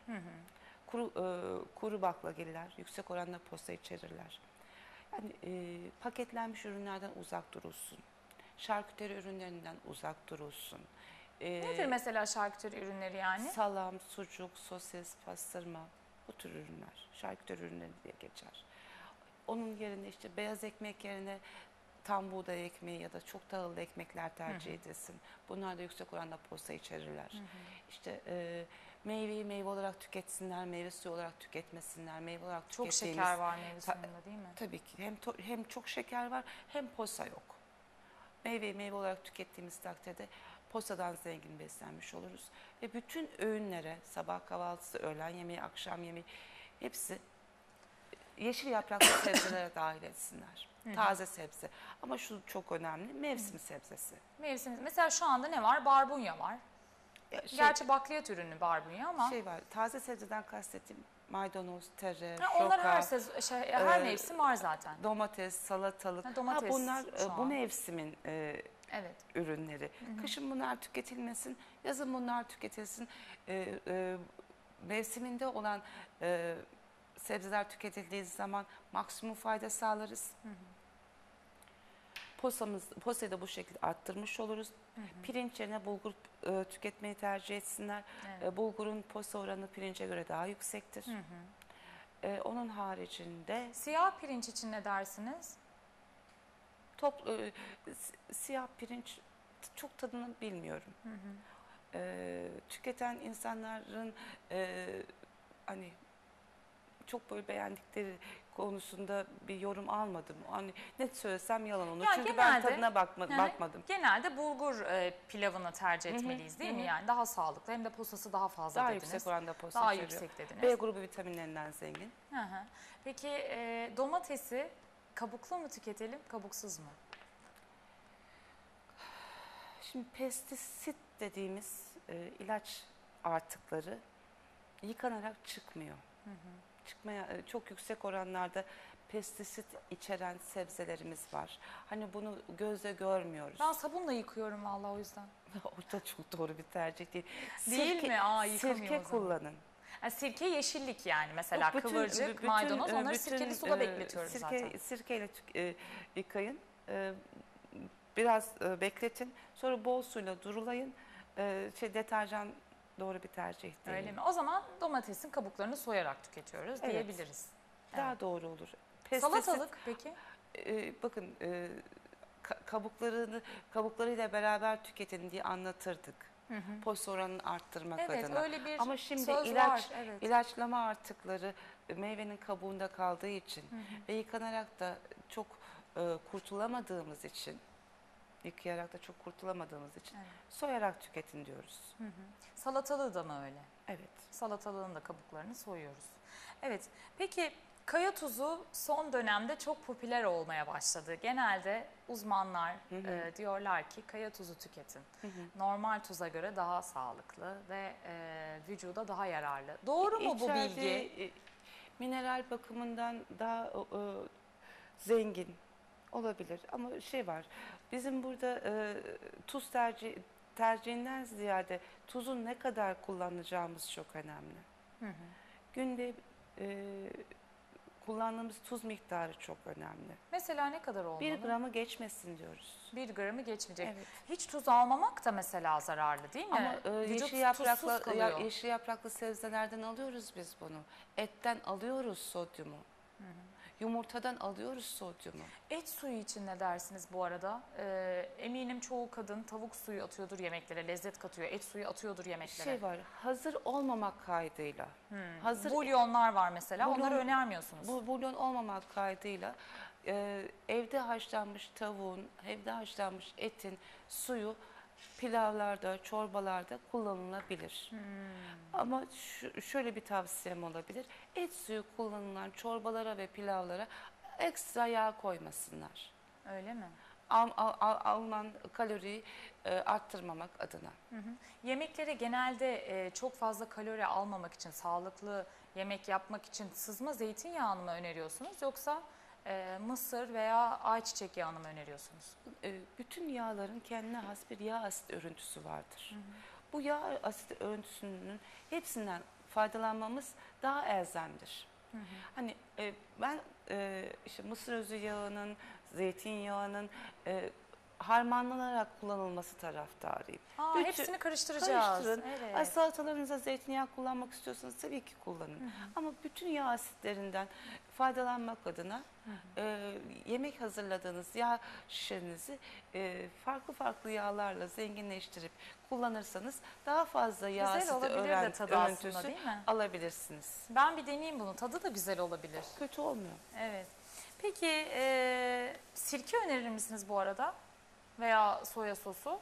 Kuru baklagiller yüksek oranda posa içerirler. Yani paketlenmiş ürünlerden uzak durulsun. Şarküteri ürünlerinden uzak durulsun. Nedir mesela şarküteri ürünleri yani? Salam, sucuk, sosis, pastırma, bu tür ürünler. Şarküteri ürünleri diye geçer. Onun yerine işte beyaz ekmek yerine tam buğday ekmeği ya da çok tahıllı ekmekler tercih edilsin. Bunlar da yüksek oranda posa içerirler. İşte meyveyi meyve olarak tüketsinler, meyve suyu olarak tüketmesinler. Meyve olarak Çok tükettiğimiz, şeker var meyve suyunda değil mi? Tabii ki hem çok şeker var hem posa yok. Meyveyi meyve olarak tükettiğimiz takdirde posadan zengin beslenmiş oluruz. Ve bütün öğünlere, sabah kahvaltısı, öğlen yemeği, akşam yemeği hepsi yeşil yapraklı sebzelere dahil etsinler. Taze sebze. Ama şu çok önemli, mevsim sebzesi. Mevsim. Mesela şu anda ne var? Barbunya var. Gerçi bakliyat ürünü barbunya ama. Var, taze sebzeden kastettiğim maydanoz, tere, onlar roka, her mevsim var zaten. domates, salatalık. Domates bunlar şu bu an. mevsimin Evet. ürünleri. Kışın bunlar tüketilmesin, yazın bunlar tüketilsin. Mevsiminde olan sebzeler tüketildiği zaman maksimum fayda sağlarız. Posayı da bu şekilde arttırmış oluruz. Pirinç yerine bulgur tüketmeyi tercih etsinler. Bulgurun posa oranı pirince göre daha yüksektir. Onun haricinde Siyah pirinç için ne dersiniz? siyah pirinç çok tadını bilmiyorum. Tüketen insanların hani çok böyle beğendikleri konusunda bir yorum almadım. Hani net söylesem yalan olur. Çünkü ben tadına bakmadım. Genelde bulgur pilavını tercih etmeliyiz değil mi? Yani daha sağlıklı hem de posası daha fazla Daha dediniz. yüksek oranda posa Daha içeriyor. yüksek dediniz. B grubu vitaminlerinden zengin. Peki domatesi kabuklu mu tüketelim, kabuksuz mu? Şimdi pestisit dediğimiz ilaç artıkları yıkanarak çıkmıyor. Çok yüksek oranlarda pestisit içeren sebzelerimiz var. Hani bunu gözle görmüyoruz. Ben sabunla yıkıyorum vallahi o yüzden. O da çok doğru bir tercih değil. Değil mi? Yıkamıyor Sirke o zaman. kullanın. Sirke yeşillik yani mesela kıvırcık, maydanoz onları sirkeli suda bekletiyorum zaten. Sirkeyle yıkayın. Biraz bekletin. Sonra bol suyla durulayın. Deterjan doğru bir tercih değil. Öyle mi? O zaman domatesin kabuklarını soyarak tüketiyoruz diyebiliriz. Daha doğru olur. Salatalık peki? Bakın kabuklarıyla beraber tüketin diye anlatırdık. Posa oranını arttırmak adına. Öyle bir ama şimdi söz var. ilaçlama artıkları meyvenin kabuğunda kaldığı için ve yıkanarak da çok kurtulamadığımız için, yıkayarak da çok kurtulamadığımız için soyarak tüketin diyoruz. Salatalığı da mı öyle? Evet. Salatalığın da kabuklarını soyuyoruz. Evet. Peki kaya tuzu son dönemde çok popüler olmaya başladı. Genelde uzmanlar diyorlar ki kaya tuzu tüketin. Normal tuza göre daha sağlıklı ve vücuda daha yararlı. Doğru mu bu bilgi? İçerdiği mineral bakımından daha zengin olabilir. Ama şey var, bizim burada tuz tercihinden ziyade tuzun ne kadar kullanacağımız çok önemli. Günde kullandığımız tuz miktarı çok önemli. Mesela ne kadar olmalı? 1 gramı geçmesin diyoruz. 1 gramı geçmeyecek. Evet. Hiç tuz almamak da mesela zararlı değil mi? Ama Vücut tuzsuz kalıyor. yeşil yapraklı sebzelerden alıyoruz biz bunu. Etten alıyoruz sodyumu. Yumurtadan alıyoruz sodyumu. Et suyu için ne dersiniz bu arada? Eminim çoğu kadın tavuk suyu atıyordur yemeklere, lezzet katıyor. Et suyu atıyordur yemeklere. Şey var, hazır olmamak kaydıyla. Bulyonlar var mesela, Bulyon- onları önermiyorsunuz. Bu bulyon olmamak kaydıyla evde haşlanmış tavuğun, evde haşlanmış etin suyu pilavlarda, çorbalarda kullanılabilir. Ama şöyle bir tavsiyem olabilir. Et suyu kullanılan çorbalara ve pilavlara ekstra yağ koymasınlar. Öyle mi? Alınan kaloriyi arttırmamak adına. Yemeklere genelde çok fazla kalori almamak için, sağlıklı yemek yapmak için sızma zeytinyağını mı öneriyorsunuz? Yoksa mısır veya ayçiçek yağını mı öneriyorsunuz? Bütün yağların kendine has bir yağ asit örüntüsü vardır. Bu yağ asit örüntüsünün hepsinden faydalanmamız daha elzemdir. Hani ben işte mısır özü yağının, zeytinyağının harmanlanarak kullanılması taraftarıyım. Hepsini karıştıracağız. Karıştırın. Evet. Salatalarınıza zeytinyağı kullanmak istiyorsanız tabii ki kullanın. Ama bütün yağ asitlerinden faydalanmak adına yemek hazırladığınız yağ şişenizi farklı yağlarla zenginleştirip kullanırsanız daha fazla yağ asiti olabilir de tadı aslında, örüntüsü değil mi? alabilirsiniz. Ben bir deneyeyim bunu. Tadı da güzel olabilir. Kötü olmuyor. Evet. Peki sirke önerir misiniz bu arada? Veya soya sosu?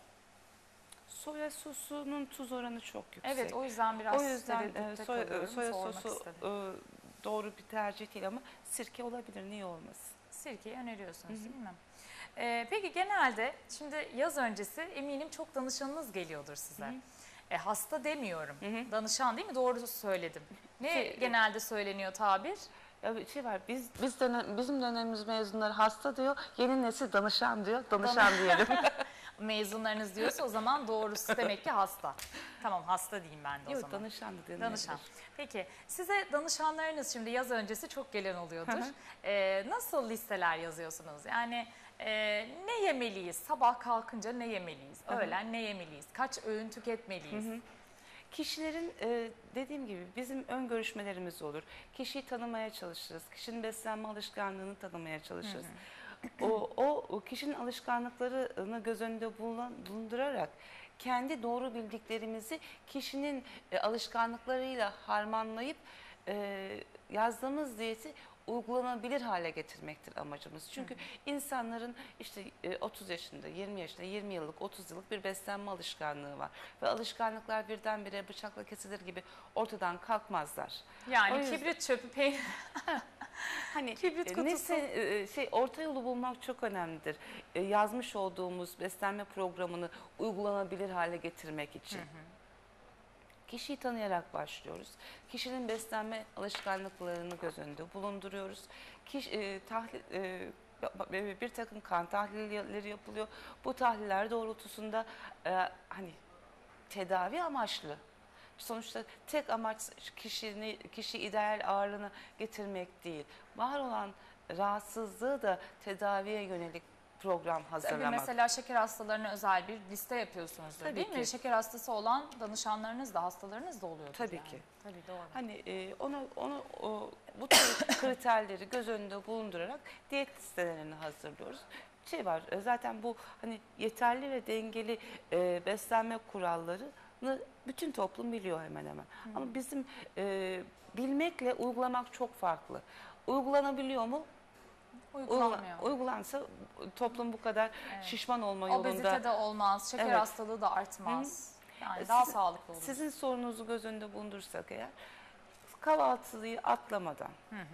Soya sosunun tuz oranı çok yüksek. Evet, o yüzden biraz O yüzden tereddütte soya kalıyorum, sormak sosu istedim. doğru bir tercih değil ama sirke olabilir, niye olmasın? Sirkeyi öneriyorsunuz değil mi? Peki genelde şimdi yaz öncesi eminim çok danışanınız geliyordur size. Hasta demiyorum. Danışan değil mi? Doğru söyledim. Ne genelde söyleniyor tabir? Ya bir şey var, bizim dönemimiz mezunları hasta diyor, yeni nesil danışan diyor, danışan diyelim. Mezunlarınız diyorsa o zaman doğrusu demek ki hasta. Tamam, hasta diyeyim ben de o Yok, zaman. danışan da denilebilir. Danışan. Peki size danışanlarınız şimdi yaz öncesi çok gelen oluyordur. Nasıl listeler yazıyorsunuz? Yani ne yemeliyiz? Sabah kalkınca ne yemeliyiz? Öğlen ne yemeliyiz? Kaç öğün tüketmeliyiz? Kişilerin dediğim gibi bizim ön görüşmelerimiz olur. Kişiyi tanımaya çalışırız. Kişinin beslenme alışkanlığını tanımaya çalışırız. O kişinin alışkanlıklarını göz önünde bulundurarak kendi doğru bildiklerimizi kişinin alışkanlıklarıyla harmanlayıp yazdığımız diyeti uygulanabilir hale getirmektir amacımız. Çünkü insanların işte 30 yaşında, 20 yaşında, 20 yıllık, 30 yıllık bir beslenme alışkanlığı var. Ve alışkanlıklar birdenbire bıçakla kesilir gibi ortadan kalkmazlar. Yani kibrit çöpü peynir. Hani kibrit kutusu. Orta yolu bulmak çok önemlidir. Yazmış olduğumuz beslenme programını uygulanabilir hale getirmek için. Kişiyi tanıyarak başlıyoruz. Kişinin beslenme alışkanlıklarını göz önünde bulunduruyoruz. Bir takım kan tahlilleri yapılıyor. Bu tahliller doğrultusunda hani tedavi amaçlı. Sonuçta tek amaç kişi ideal ağırlığına getirmek değil. Var olan rahatsızlığı da tedaviye yönelik program hazırlamak. Mesela şeker hastalarına özel bir liste yapıyorsunuzdur Tabii değil mi? ki. Şeker hastası olan danışanlarınız da hastalarınız da oluyordur. Tabii yani. ki. Tabii doğru. Hani bu tür kriterleri göz önünde bulundurarak diyet listelerini hazırlıyoruz. Var zaten bu hani yeterli ve dengeli beslenme kurallarını bütün toplum biliyor hemen hemen. Ama bizim bilmekle uygulamak çok farklı. Uygulanabiliyor mu? Uygulanmıyor. Uygulansa toplum bu kadar şişman olma yolunda. Obezite de olmaz, şeker hastalığı da artmaz. Yani daha sağlıklı olur. Sizin sorunuzu göz önünde bulundursak eğer, kahvaltıyı atlamadan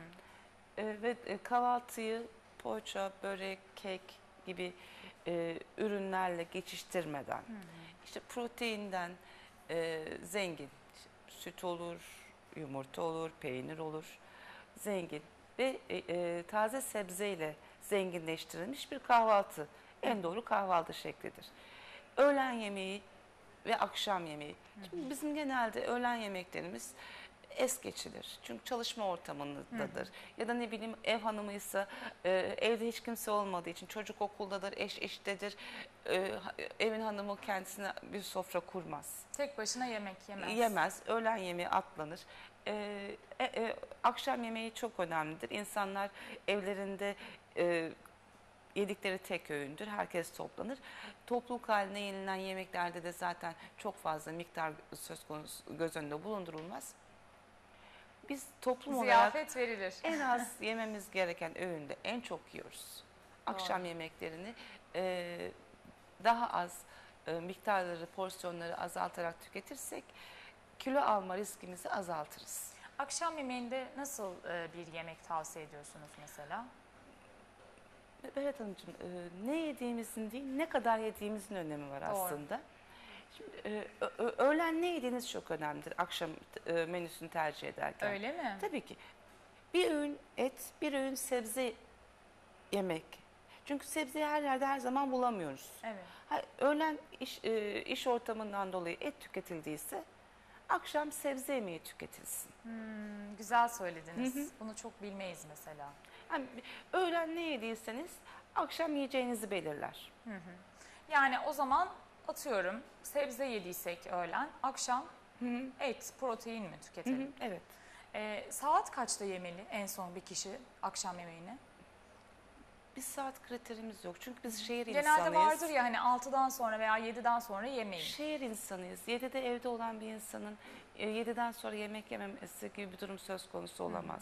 ve kahvaltıyı poğaça, börek, kek gibi ürünlerle geçiştirmeden, işte proteinden zengin, işte süt olur, yumurta olur, peynir olur, zengin ve taze sebzeyle zenginleştirilmiş bir kahvaltı en doğru kahvaltı şeklidir. Öğlen yemeği ve akşam yemeği. Şimdi bizim genelde öğlen yemeklerimiz es geçilir. Çünkü çalışma ortamındadır. Ya da ne bileyim ev hanımıysa evde hiç kimse olmadığı için çocuk okuldadır, eş iştedir. Evin hanımı kendisine bir sofra kurmaz. Tek başına yemek yemez. Yemez. Öğlen yemeği atlanır. Akşam yemeği çok önemlidir. İnsanlar evlerinde yedikleri tek öğündür. Herkes toplanır. Topluluk haline yenilen yemeklerde de zaten çok fazla miktar söz konusu göz önünde bulundurulmaz. Biz toplum olarak Ziyafet verilir. en az yememiz gereken öğünde en çok yiyoruz. Akşam yemeklerini daha az miktarları, porsiyonları azaltarak tüketirsek kilo alma riskimizi azaltırız. Akşam yemeğinde nasıl bir yemek tavsiye ediyorsunuz mesela? Berat Hanımcığım, ne yediğimizin değil, ne kadar yediğimizin önemi var aslında. Şimdi, öğlen ne yediğiniz çok önemlidir akşam menüsünü tercih ederken. Öyle mi? Tabii ki. Bir öğün et, bir öğün sebze yemek. Çünkü sebzeyi her yerde her zaman bulamıyoruz. Evet. Öğlen iş ortamından dolayı et tüketildiyse akşam sebze yemeği tüketilsin. Güzel söylediniz. Bunu çok bilmeyiz mesela. Yani öğlen ne yediyseniz akşam yiyeceğinizi belirler. Yani o zaman atıyorum sebze yediysek öğlen, akşam et, protein mi tüketelim? Evet. Saat kaçta yemeli en son bir kişi akşam yemeğini? Bir saat kriterimiz yok. Çünkü biz şehir Genelde insanıyız. vardır ya hani 6'dan sonra veya 7'den sonra yemeyin. Şehir insanıyız. 7'de evde olan bir insanın 7'den sonra yemek yememesi gibi bir durum söz konusu olamaz.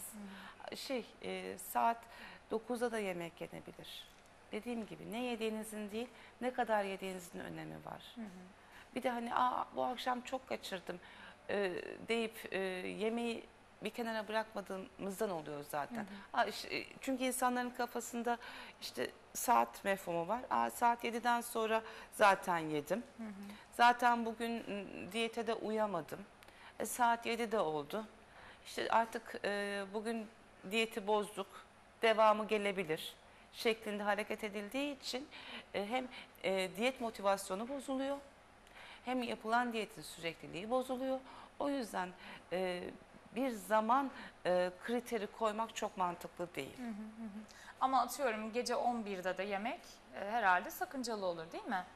Saat 9'da da yemek yenebilir. Dediğim gibi ne yediğinizin değil, ne kadar yediğinizin önemi var. Bir de hani bu akşam çok kaçırdım deyip yemeği bir kenara bırakmadığımızdan oluyor zaten. Çünkü insanların kafasında işte saat mefhumu var. Saat 7'den sonra zaten yedim. Zaten bugün diyete de uyamadım. Saat 7'de oldu. İşte artık bugün diyeti bozduk. Devamı gelebilir şeklinde hareket edildiği için hem diyet motivasyonu bozuluyor, hem yapılan diyetin sürekliliği bozuluyor. O yüzden bir zaman kriteri koymak çok mantıklı değil. Ama atıyorum gece 11'de de yemek herhalde sakıncalı olur değil mi?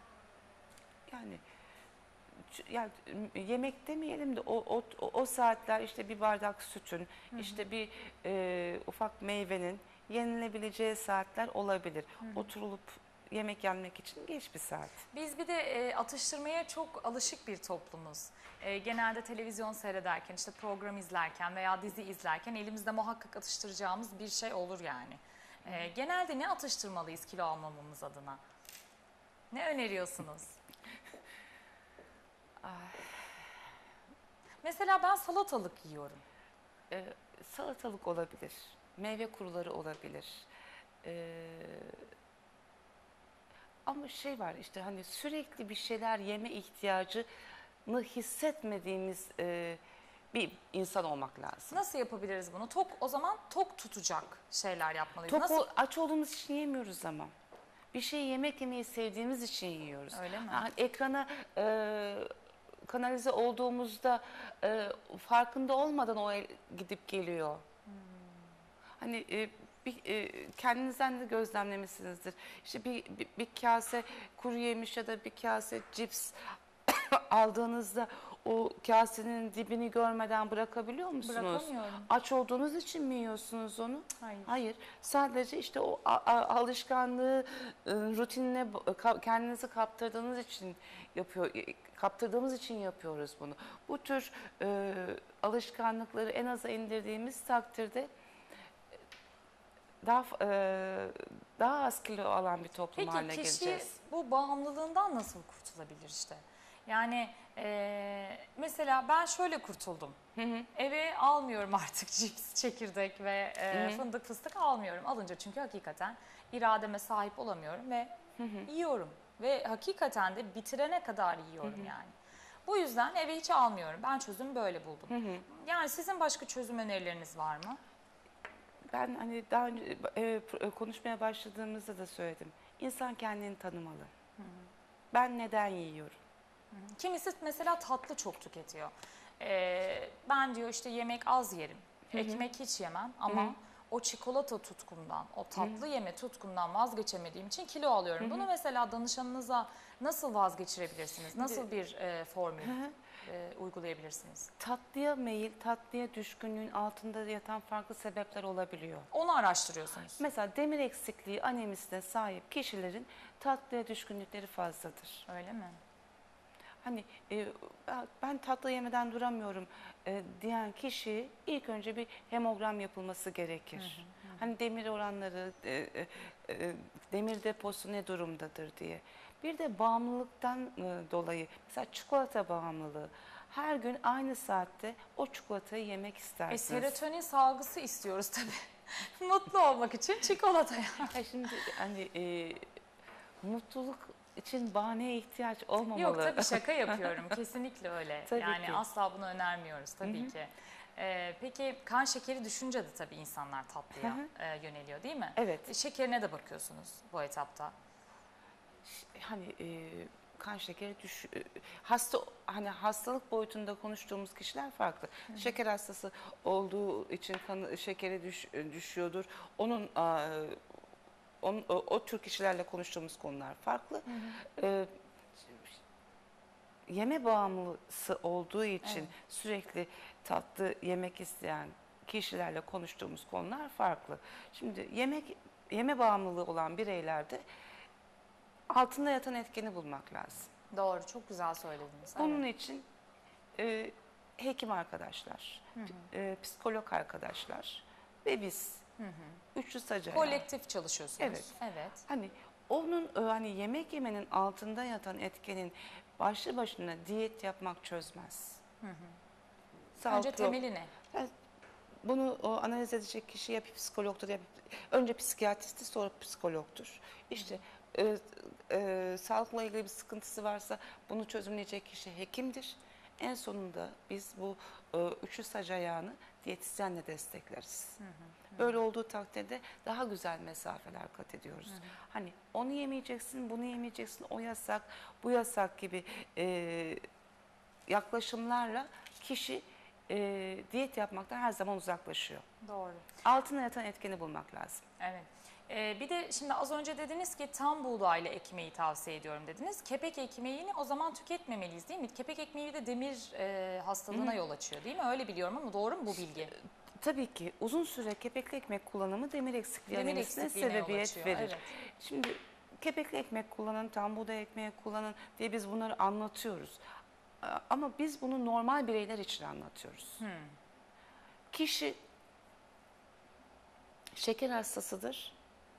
Yani yemek demeyelim de o saatler işte bir bardak sütün, işte bir ufak meyvenin yenilebileceği saatler olabilir. Oturulup yemek yenmek için geç bir saat. Biz bir de atıştırmaya çok alışık bir toplumuz. Genelde televizyon seyrederken, işte program izlerken veya dizi izlerken elimizde muhakkak atıştıracağımız bir şey olur yani. Genelde ne atıştırmalıyız kilo almamamız adına? Ne öneriyorsunuz? Mesela ben salatalık yiyorum. Salatalık olabilir, meyve kuruları olabilir. Ama var işte hani sürekli bir şeyler yeme ihtiyacını hissetmediğimiz bir insan olmak lazım. Nasıl yapabiliriz bunu? O zaman tok tutacak şeyler yapmalıyız. Aç olduğumuz için yemiyoruz ama. Bir şey yemeyi sevdiğimiz için yiyoruz. Öyle mi? Ekrana kanalize olduğumuzda farkında olmadan o gidip geliyor. Hani kendinizden de gözlemlemişsinizdir. İşte bir kase kuru yemiş ya da bir kase cips aldığınızda o kasenin dibini görmeden bırakabiliyor musunuz? Bırakamıyorum. Aç olduğunuz için mi yiyorsunuz onu? Hayır. Sadece işte o alışkanlığı rutinine kendinizi kaptırdığımız için yapıyoruz bunu. Bu tür alışkanlıkları en aza indirdiğimiz takdirde daha az kilo alan bir toplum haline geleceğiz. Peki kişi bu bağımlılığından nasıl kurtulabilir işte? Yani mesela ben şöyle kurtuldum. Eve almıyorum artık cips, çekirdek ve fındık fıstık almıyorum. Alınca çünkü hakikaten irademe sahip olamıyorum ve yiyorum. Ve hakikaten de bitirene kadar yiyorum yani. Bu yüzden eve hiç almıyorum. Ben çözümü böyle buldum. Yani sizin başka çözüm önerileriniz var mı? Ben hani daha önce konuşmaya başladığımızda da söyledim. İnsan kendini tanımalı. Ben neden yiyorum? Kimisi mesela tatlı çok tüketiyor. Ben diyor işte yemek az yerim, ekmek hiç yemem ama o çikolata tutkumdan, o tatlı yeme tutkumdan vazgeçemediğim için kilo alıyorum. Bunu mesela danışanınıza nasıl vazgeçirebilirsiniz? Nasıl bir formül uygulayabilirsiniz? Tatlıya meyil, tatlıya düşkünlüğün altında yatan farklı sebepler olabiliyor. Onu araştırıyorsunuz. Mesela demir eksikliği, anemisine sahip kişilerin tatlıya düşkünlükleri fazladır. Öyle mi? Hani ben tatlı yemeden duramıyorum diyen kişi ilk önce bir hemogram yapılması gerekir. Hani demir oranları, demir deposu ne durumdadır diye. Bir de bağımlılıktan dolayı mesela çikolata bağımlılığı. Her gün aynı saatte o çikolatayı yemek istersiniz. Serotonin salgısı istiyoruz tabii. Mutlu olmak için çikolataya. Şimdi hani mutluluk için bahaneye ihtiyaç olmamalı. Yok tabii şaka yapıyorum. Kesinlikle öyle. Tabii yani ki. asla bunu önermiyoruz tabii ki. Peki kan şekeri düşünce de tabii insanlar tatlıya yöneliyor değil mi? Evet. Şekerine de bakıyorsunuz bu etapta. Hani kan şekeri hani hastalık boyutunda konuştuğumuz kişiler farklı. Şeker hastası olduğu için şekeri düşüyordur. O tür kişilerle konuştuğumuz konular farklı. Yeme bağımlısı olduğu için sürekli tatlı yemek isteyen kişilerle konuştuğumuz konular farklı. Şimdi yeme bağımlılığı olan bireylerde altında yatan etkeni bulmak lazım. Doğru, çok güzel söylediniz. Bunun için hekim arkadaşlar, psikolog arkadaşlar ve biz üçlü sacaya. Kolektif çalışıyorsunuz. Evet. Hani onun hani yemek yemenin altında yatan etkenin başlı başına diyet yapmak çözmez. Önce temeli ne? Bunu analiz edecek kişi ya psikologtur ya önce psikiyatristi sonra psikologtur. İşte sağlıkla ilgili bir sıkıntısı varsa bunu çözümleyecek kişi hekimdir. En sonunda biz bu üçlü sac ayağını diyetisyenle destekleriz. Böyle olduğu takdirde daha güzel mesafeler kat ediyoruz. Hani onu yemeyeceksin, bunu yemeyeceksin, o yasak, bu yasak gibi yaklaşımlarla kişi diyet yapmaktan her zaman uzaklaşıyor. Doğru. Altına yatan etkeni bulmak lazım. Evet. Bir de şimdi az önce dediniz ki tam buğdaylı ekmeği tavsiye ediyorum dediniz. Kepek ekmeğini o zaman tüketmemeliyiz değil mi? Kepek ekmeği de demir hastalığına yol açıyor değil mi? Öyle biliyorum ama doğru mu bu bilgi? Tabii ki uzun süre kepekli ekmek kullanımı demir eksikliği anemisine sebebiyet verir. Evet. Şimdi kepekli ekmek kullanın, tam buğday ekmeği kullanın diye biz bunları anlatıyoruz. Ama biz bunu normal bireyler için anlatıyoruz. Kişi şeker hastasıdır.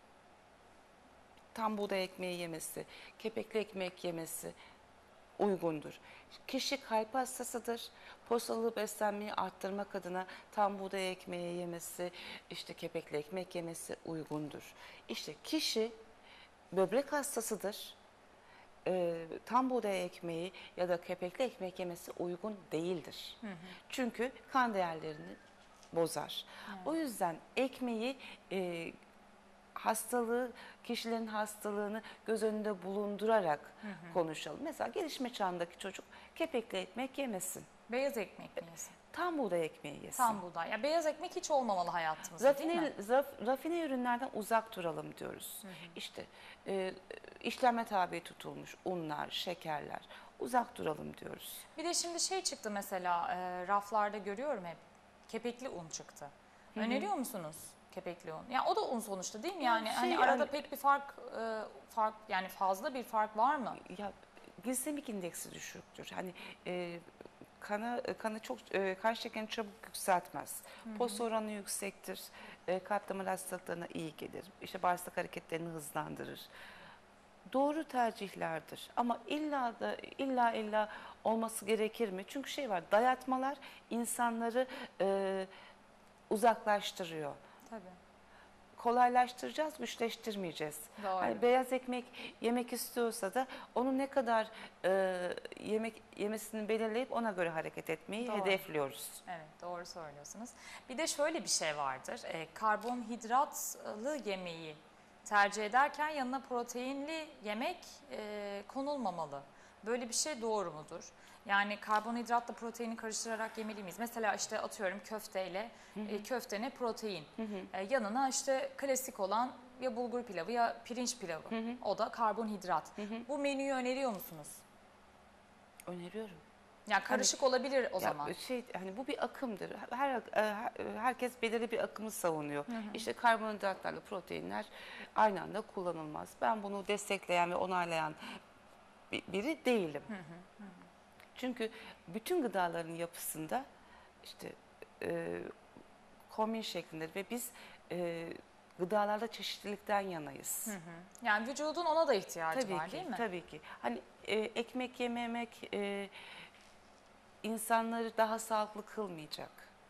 Tam buğday ekmeği yemesi, kepekli ekmek yemesi uygundur. Kişi kalp hastasıdır. Postalı beslenmeyi arttırmak adına tam buğday ekmeği yemesi, işte kepekli ekmek yemesi uygundur. İşte kişi böbrek hastasıdır. Tam buğday ekmeği ya da kepekli ekmek yemesi uygun değildir. Çünkü kan değerlerini bozar. O yüzden ekmeği kişilerin hastalığını göz önünde bulundurarak konuşalım. Mesela gelişme çağındaki çocuk kepekli ekmek yemesin. Beyaz ekmek mi yesin? Tam buğday ekmeği yesin. Tam buğday. Ya beyaz ekmek hiç olmamalı hayatımızda değil mi? Rafine ürünlerden uzak duralım diyoruz. İşte işleme tabi tutulmuş unlar, şekerler uzak duralım diyoruz. Bir de şimdi çıktı mesela raflarda görüyorum hep kepekli un çıktı. Öneriyor musunuz kepekli un? Ya o da un sonuçta değil mi? Yani hani arada pek bir fark yani fazla bir fark var mı? Ya glikemik indeksi düşüktür. Hani kan şekerini çabuk yükseltmez. Pos oranı yüksektir. Kalp damar hastalıklarına iyi gelir. İşte bağırsak hareketlerini hızlandırır. doğru tercihlerdir. Ama illa olması gerekir mi? Çünkü şey var, dayatmalar insanları uzaklaştırıyor. Tabii. Kolaylaştıracağız, güçleştirmeyeceğiz. Doğru. Hani beyaz ekmek yemek istiyorsa da onu ne kadar yemesini belirleyip ona göre hareket etmeyi Doğru. hedefliyoruz. Evet, doğru söylüyorsunuz. Bir de şöyle bir şey vardır. Karbonhidratlı yemeği tercih ederken yanına proteinli yemek konulmamalı. Böyle bir şey doğru mudur? Yani karbonhidratla proteini karıştırarak yemeli miyiz? Mesela işte atıyorum köfteyle köfte ne protein. Yanına işte klasik olan ya bulgur pilavı ya pirinç pilavı. O da karbonhidrat. Bu menüyü öneriyor musunuz? Öneriyorum. Yani karışık olabilir o zaman. Hani bu bir akımdır. Herkes belirli bir akımı savunuyor. İşte karbonhidratlarla proteinler aynı anda kullanılmaz. Ben bunu destekleyen ve onaylayan biri değilim. Çünkü bütün gıdaların yapısında işte kombin şeklinde ve biz gıdalarda çeşitlilikten yanayız. Yani vücudun ona da ihtiyacı var değil mi? Tabii ki. Hani ekmek yememek insanları daha sağlıklı kılmayacak.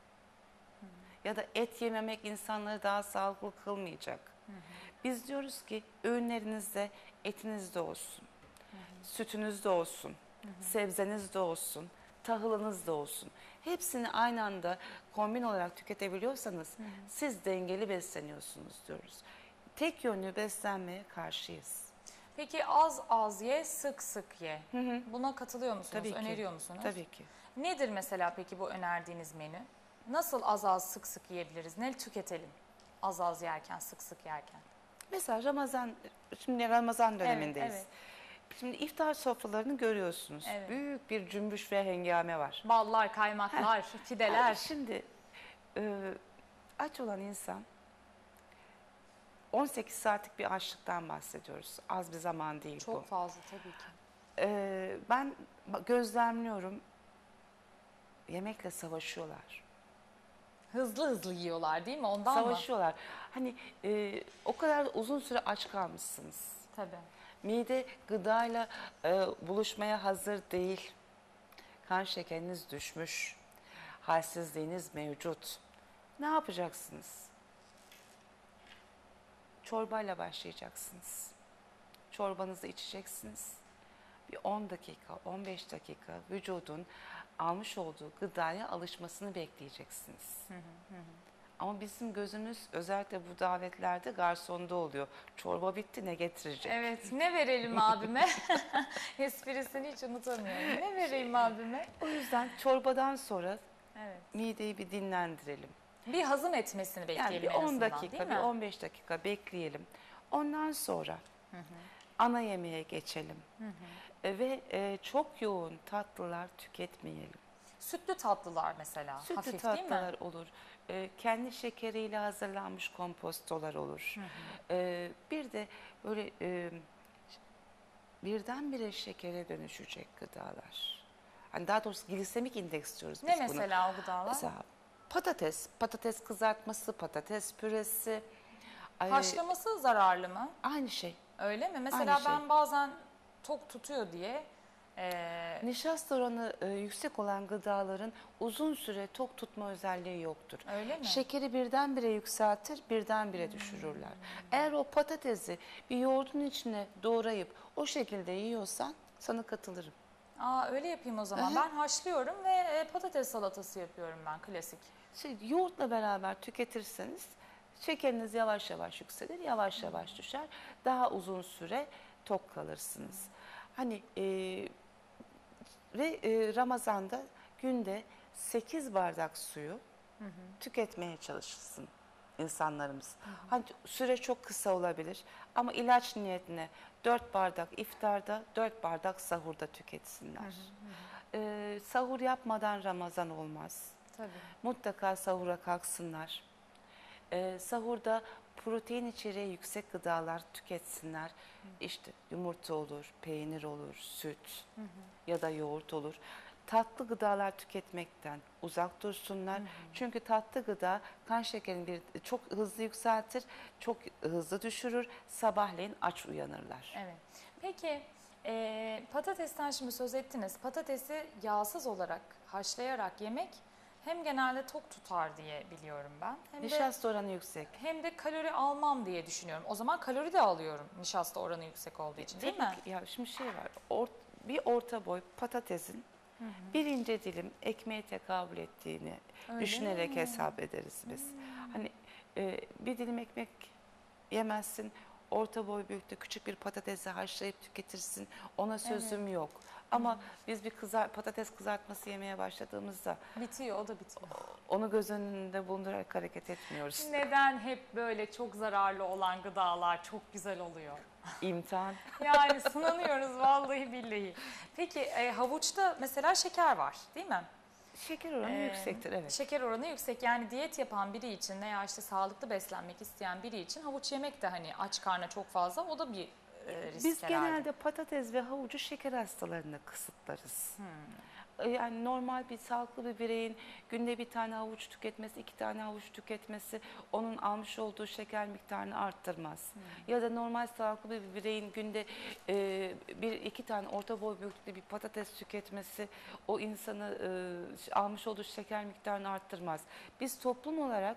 Ya da et yememek insanları daha sağlıklı kılmayacak. Biz diyoruz ki öğünlerinizde etiniz de olsun, sütünüz de olsun, sebzeniz de olsun, tahılınız da olsun. Hepsini aynı anda kombin olarak tüketebiliyorsanız siz dengeli besleniyorsunuz diyoruz. Tek yönlü beslenmeye karşıyız. Peki az az ye, sık sık ye. Buna katılıyor musunuz? Tabii ki. Öneriyor musunuz? Tabii ki. Nedir mesela peki bu önerdiğiniz menü? Nasıl az az sık sık yiyebiliriz? Ne tüketelim? Az az yerken, sık sık yerken. Mesela şimdi Ramazan dönemindeyiz. Evet. Şimdi iftar sofralarını görüyorsunuz. Evet. Büyük bir cümbüş ve hengame var. Ballar, kaymaklar, pideler. Şimdi aç olan insan 18 saatlik bir açlıktan bahsediyoruz. Az bir zaman değil bu. Çok fazla tabii ki. Ben gözlemliyorum, yemekle savaşıyorlar. Hızlı hızlı yiyorlar değil mi? Ondan Savaşıyorlar. Hani o kadar uzun süre aç kalmışsınız. Tabii. Mide gıdayla buluşmaya hazır değil. Kan şekeriniz düşmüş. Halsizliğiniz mevcut. Ne yapacaksınız? Çorbayla başlayacaksınız. Çorbanızı içeceksiniz. Bir 10 dakika, 15 dakika vücudun almış olduğu gıdaya alışmasını bekleyeceksiniz. Ama bizim gözümüz özellikle bu davetlerde garsonda oluyor. Çorba bitti, ne getirecek? Evet, ne verelim abime? Esprisini hiç unutamıyorum. Ne vereyim abime? O yüzden çorbadan sonra Evet. mideyi bir dinlendirelim. Bir hazım etmesini bekleyelim Yani bir en 10 azından, dakika, değil bir mi? 15 dakika bekleyelim. Ondan sonra ana yemeğe geçelim. Ve çok yoğun tatlılar tüketmeyelim. Sütlü tatlılar mesela. Sütlü Hafif değil mi? tatlılar olur. Kendi şekeriyle hazırlanmış kompostolar olur. Bir de böyle birdenbire şekere dönüşecek gıdalar. Hani daha doğrusu glisemik indeks diyoruz biz Ne buna. mesela o gıdalar? Mesela patates kızartması, patates püresi. Haşlaması zararlı mı? Aynı şey. Öyle mi? Mesela Aynı şey. ben bazen tok tutuyor diye Nişasta oranı yüksek olan gıdaların uzun süre tok tutma özelliği yoktur. Öyle mi? Şekeri birdenbire yükseltir, birdenbire düşürürler. Eğer o patatesi bir yoğurdun içine doğrayıp o şekilde yiyorsan sana katılırım. öyle yapayım o zaman. Ben haşlıyorum ve patates salatası yapıyorum ben klasik. Yoğurtla beraber tüketirseniz şekeriniz yavaş yavaş yükselir, yavaş yavaş düşer. Daha uzun süre tok kalırsınız. Hani Ramazan'da günde 8 bardak suyu tüketmeye çalışsın insanlarımız. Hani süre çok kısa olabilir ama ilaç niyetine 4 bardak iftarda, 4 bardak sahurda tüketsinler. Sahur yapmadan Ramazan olmaz. Tabii. Mutlaka sahura kalksınlar. Sahurda protein içeriği yüksek gıdalar tüketsinler. İşte yumurta olur, peynir olur, süt ya da yoğurt olur. tatlı gıdalar tüketmekten uzak dursunlar. Çünkü tatlı gıda kan şekerini çok hızlı yükseltir, çok hızlı düşürür. Sabahleyin aç uyanırlar. Evet. Peki patatesten şimdi söz ettiniz. Patatesi yağsız olarak haşlayarak yemek hem genelde tok tutar diye biliyorum ben. Hem de, Nişasta oranı yüksek. hem de kalori almam diye düşünüyorum. O zaman kalori de alıyorum nişasta oranı yüksek olduğu için, değil mi? Tabii ki. Ya şimdi şey var. Bir orta boy patatesin bir ince dilim ekmeğe tekabül ettiğini Öyle düşünerek mi? hesap ederiz biz. Hani bir dilim ekmek yemezsin, orta boy büyüklükte küçük bir patatesi haşlayıp tüketirsin. Ona sözüm yok. Ama biz bir patates kızartması yemeye başladığımızda Bitiyor, o da bitiyor. onu göz önünde bulundurarak hareket etmiyoruz. Neden hep böyle çok zararlı olan gıdalar çok güzel oluyor? İmtihan. Yani sınanıyoruz vallahi billahi. Peki havuçta mesela şeker var, değil mi? Şeker oranı yüksektir, evet. Şeker oranı yüksek, yani diyet yapan biri için veya işte sağlıklı beslenmek isteyen biri için havuç yemek de hani aç karnına çok fazla, o da bir risk Biz herhalde. genelde patates ve havucu şeker hastalarına kısıtlarız. Yani normal bir sağlıklı bir bireyin günde bir tane havuç tüketmesi, 2 tane havuç tüketmesi onun almış olduğu şeker miktarını arttırmaz. Ya da normal sağlıklı bir bireyin günde 1-2 tane orta boy büyüklükte bir patates tüketmesi o insanı almış olduğu şeker miktarını arttırmaz. Biz toplum olarak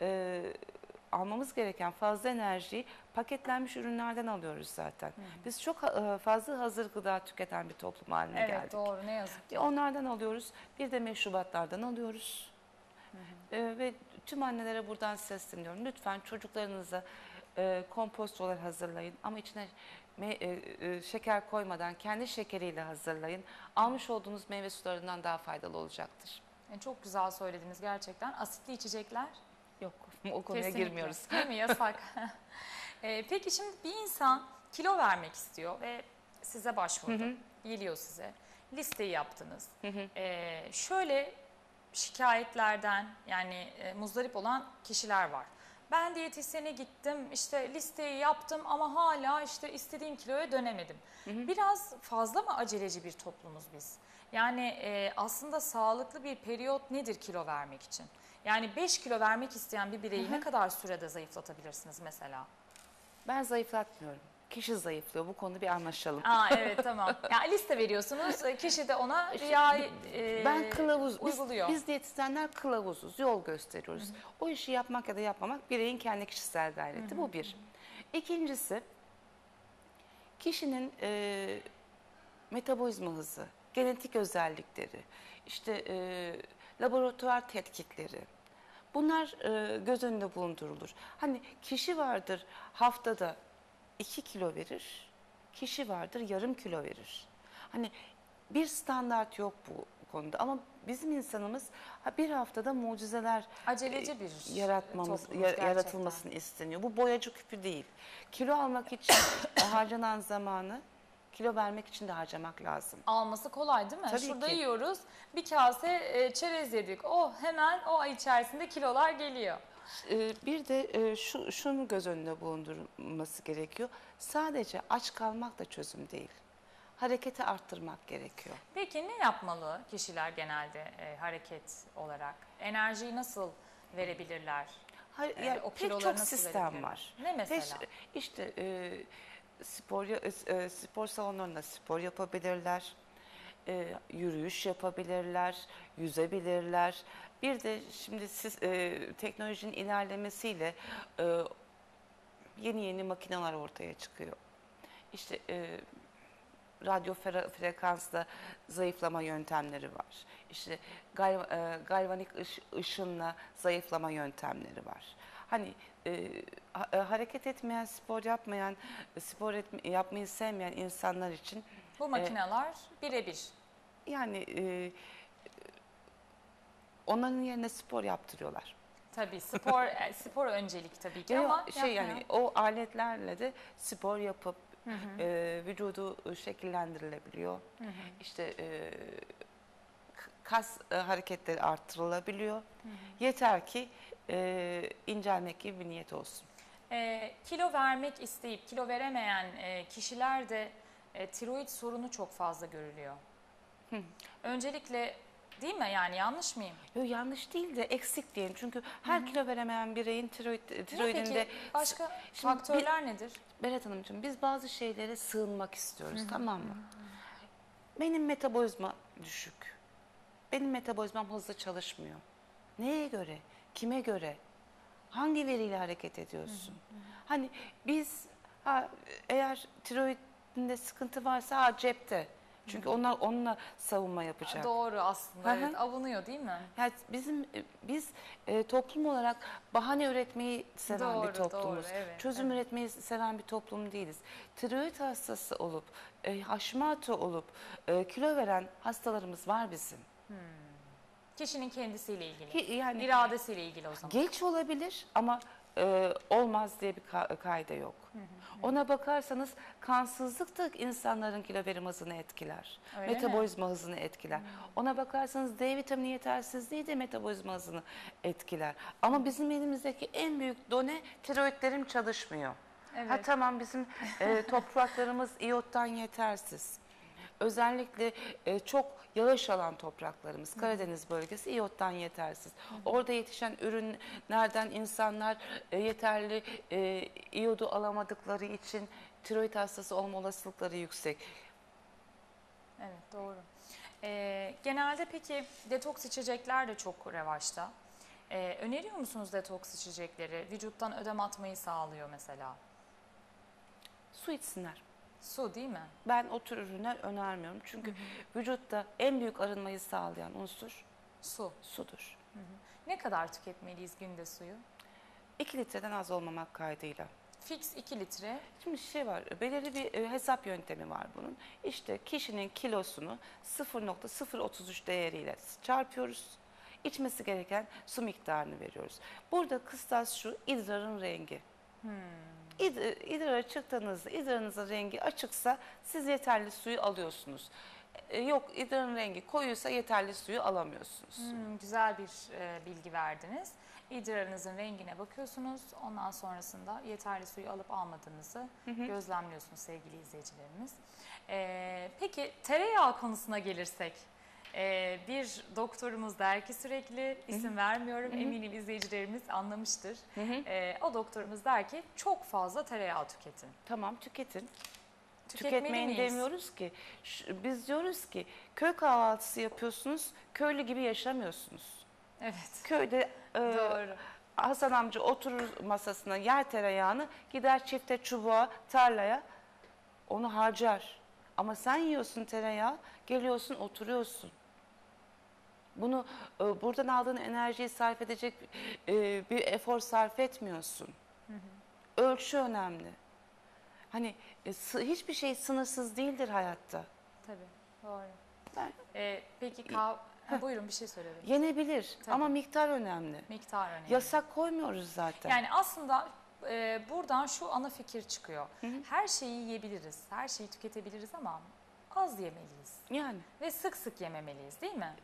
almamız gereken fazla enerjiyi paketlenmiş ürünlerden alıyoruz zaten. Biz çok fazla hazır gıda tüketen bir toplum haline geldik. Evet, doğru, ne yazık ki. Onlardan alıyoruz. Bir de meşrubatlardan alıyoruz. Ve tüm annelere buradan sesleniyorum. Lütfen çocuklarınıza kompostolar hazırlayın ama içine şeker koymadan kendi şekeriyle hazırlayın. Almış olduğunuz meyve sularından daha faydalı olacaktır. Çok güzel söylediniz gerçekten. Asitli içecekler? Yok, o konuya Kesinlikle. girmiyoruz. Değil mi? Yasak. Peki şimdi bir insan kilo vermek istiyor ve size başvurdu. Geliyor size. Listeyi yaptınız. Şöyle şikayetlerden yani muzdarip olan kişiler var. Ben diyetisyene gittim, işte listeyi yaptım ama hala işte istediğim kiloya dönemedim. Biraz fazla mı aceleci bir toplumuz biz? Yani aslında sağlıklı bir periyot nedir kilo vermek için? Yani 5 kilo vermek isteyen bir bireyi ne kadar sürede zayıflatabilirsiniz mesela? Ben zayıflatmıyorum. Kişi zayıflıyor. Bu konuda bir anlaşalım. Evet, tamam. Yani liste veriyorsunuz, kişi de ona Ben kılavuz, uyguluyor. biz diyetisyenler kılavuzuz, yol gösteriyoruz. O işi yapmak ya da yapmamak bireyin kendi kişisel gayreti. Bu bir. İkincisi, kişinin metabolizma hızı, genetik özellikleri, işte laboratuvar tetkikleri. Bunlar göz önünde bulundurulur. Hani kişi vardır haftada 2 kilo verir, kişi vardır yarım kilo verir. Hani bir standart yok bu konuda ama bizim insanımız bir haftada mucizeler Aceleci bir toplumuz yaratılmasını isteniyor. Bu boyacı küpü değil. Kilo almak için harcanan zamanı kilo vermek için de harcamak lazım. Alması kolay değil mi? Tabii Şurada ki. yiyoruz, bir kase çerez yedik. Hemen o ay içerisinde kilolar geliyor. Bir de şunu göz önünde bulundurulması gerekiyor. Sadece aç kalmak da çözüm değil. Hareketi arttırmak gerekiyor. Peki ne yapmalı kişiler genelde hareket olarak? Enerjiyi nasıl verebilirler? Yani o pek kiloları çok nasıl sistem verebilirler? var. Ne mesela? İşte spor salonlarında spor yapabilirler, yürüyüş yapabilirler, yüzebilirler. Bir de şimdi teknolojinin ilerlemesiyle yeni makineler ortaya çıkıyor. İşte radyo frekansla zayıflama yöntemleri var. İşte galvanik ışınla zayıflama yöntemleri var. Hani hareket etmeyen, spor yapmayan, yapmayı sevmeyen insanlar için bu makineler birebir. Yani onların yerine spor yaptırıyorlar. Tabii spor öncelik tabii ki ama yani o aletlerle de spor yapıp vücudu şekillendirilebiliyor. İşte kas hareketleri arttırılabiliyor. Yeter ki incelmek gibi bir niyet olsun. Kilo vermek isteyip kilo veremeyen kişilerde tiroid sorunu çok fazla görülüyor. Öncelikle değil mi, yani yanlış mıyım? Yok, yanlış değil de eksik diyelim. Çünkü her kilo veremeyen bireyin Ne tiroidinde... peki başka Şimdi faktörler nedir? Berat Hanımcığım, biz bazı şeylere sığınmak istiyoruz, tamam mı? Benim metabolizma düşük. Benim metabolizmam hızlı çalışmıyor. Neye göre? Kime göre? Hangi veriyle hareket ediyorsun? Hani biz eğer tiroidinde sıkıntı varsa cepte. Çünkü onlar onunla savunma yapacak. Doğru aslında, Hı hı. evet, avunuyor değil mi? Yani biz toplum olarak bahane üretmeyi seven Doğru, bir toplumuz. doğru, evet, Çözüm evet. üretmeyi seven bir toplum değiliz. Tiroid hastası olup, Hashimoto olup kilo veren hastalarımız var bizim. Kişinin kendisiyle ilgili, Yani iradesiyle ilgili o zaman. geç olabilir ama olmaz diye bir kaide yok. Ona bakarsanız kansızlık da insanların kilo verim hızını etkiler. Öyle Metabolizma hızını etkiler. Ona bakarsanız D vitamini yetersizliği de metabolizma hızını etkiler. Ama bizim elimizdeki en büyük done tiroidlerim çalışmıyor. Evet. Ha tamam, bizim topraklarımız iyottan yetersiz. Özellikle çok yağış alan topraklarımız, Karadeniz bölgesi iyottan yetersiz. Orada yetişen ürünlerden insanlar yeterli iyodu alamadıkları için tiroid hastası olma olasılıkları yüksek. Evet, doğru. Genelde peki detoks içecekler de çok revaçta. Öneriyor musunuz detoks içecekleri? Vücuttan ödem atmayı sağlıyor mesela. Su içsinler. Su değil mi? Ben o tür ürünler önermiyorum. Çünkü vücutta en büyük arınmayı sağlayan unsur Su. sudur. Ne kadar tüketmeliyiz günde suyu? 2 litreden az olmamak kaydıyla. Fix 2 litre. Şimdi şey var, belirli bir hesap yöntemi var bunun. İşte kişinin kilosunu 0,033 değeriyle çarpıyoruz. İçmesi gereken su miktarını veriyoruz. Burada kıstas şu, idrarın rengi. İdrara çıktığınızda idrarınızın rengi açıksa siz yeterli suyu alıyorsunuz. Yok, idrarın rengi koyuysa yeterli suyu alamıyorsunuz. Güzel bir bilgi verdiniz. İdrarınızın rengine bakıyorsunuz. Ondan sonrasında yeterli suyu alıp almadığınızı gözlemliyorsunuz sevgili izleyicilerimiz. Peki tereyağı konusuna gelirsek. Bir doktorumuz der ki sürekli, isim vermiyorum, eminim izleyicilerimiz anlamıştır. O doktorumuz der ki çok fazla tereyağı tüketin. Tamam, tüketin. Tüketmeli Tüketmeyin miyiz? demiyoruz ki. Biz diyoruz ki köy kahvaltısı yapıyorsunuz, köylü gibi yaşamıyorsunuz. Evet. Köyde Doğru. Hasan amca oturur masasına, yer tereyağını, gider çifte çubuğa, tarlaya, onu harcar. Ama sen yiyorsun tereyağı, geliyorsun oturuyorsun. Bunu buradan aldığın enerjiyi sarf edecek bir efor sarf etmiyorsun. Ölçü önemli. Hani hiçbir şey sınırsız değildir hayatta. Tabii, doğru. Ben- Peki buyurun, bir şey söyledim. Yenebilir Tabii. ama miktar önemli. Miktar önemli. Yasak koymuyoruz zaten. Yani aslında buradan şu ana fikir çıkıyor. Her şeyi yiyebiliriz, her şeyi tüketebiliriz ama az yemeliyiz. Yani Ve sık sık yememeliyiz değil mi?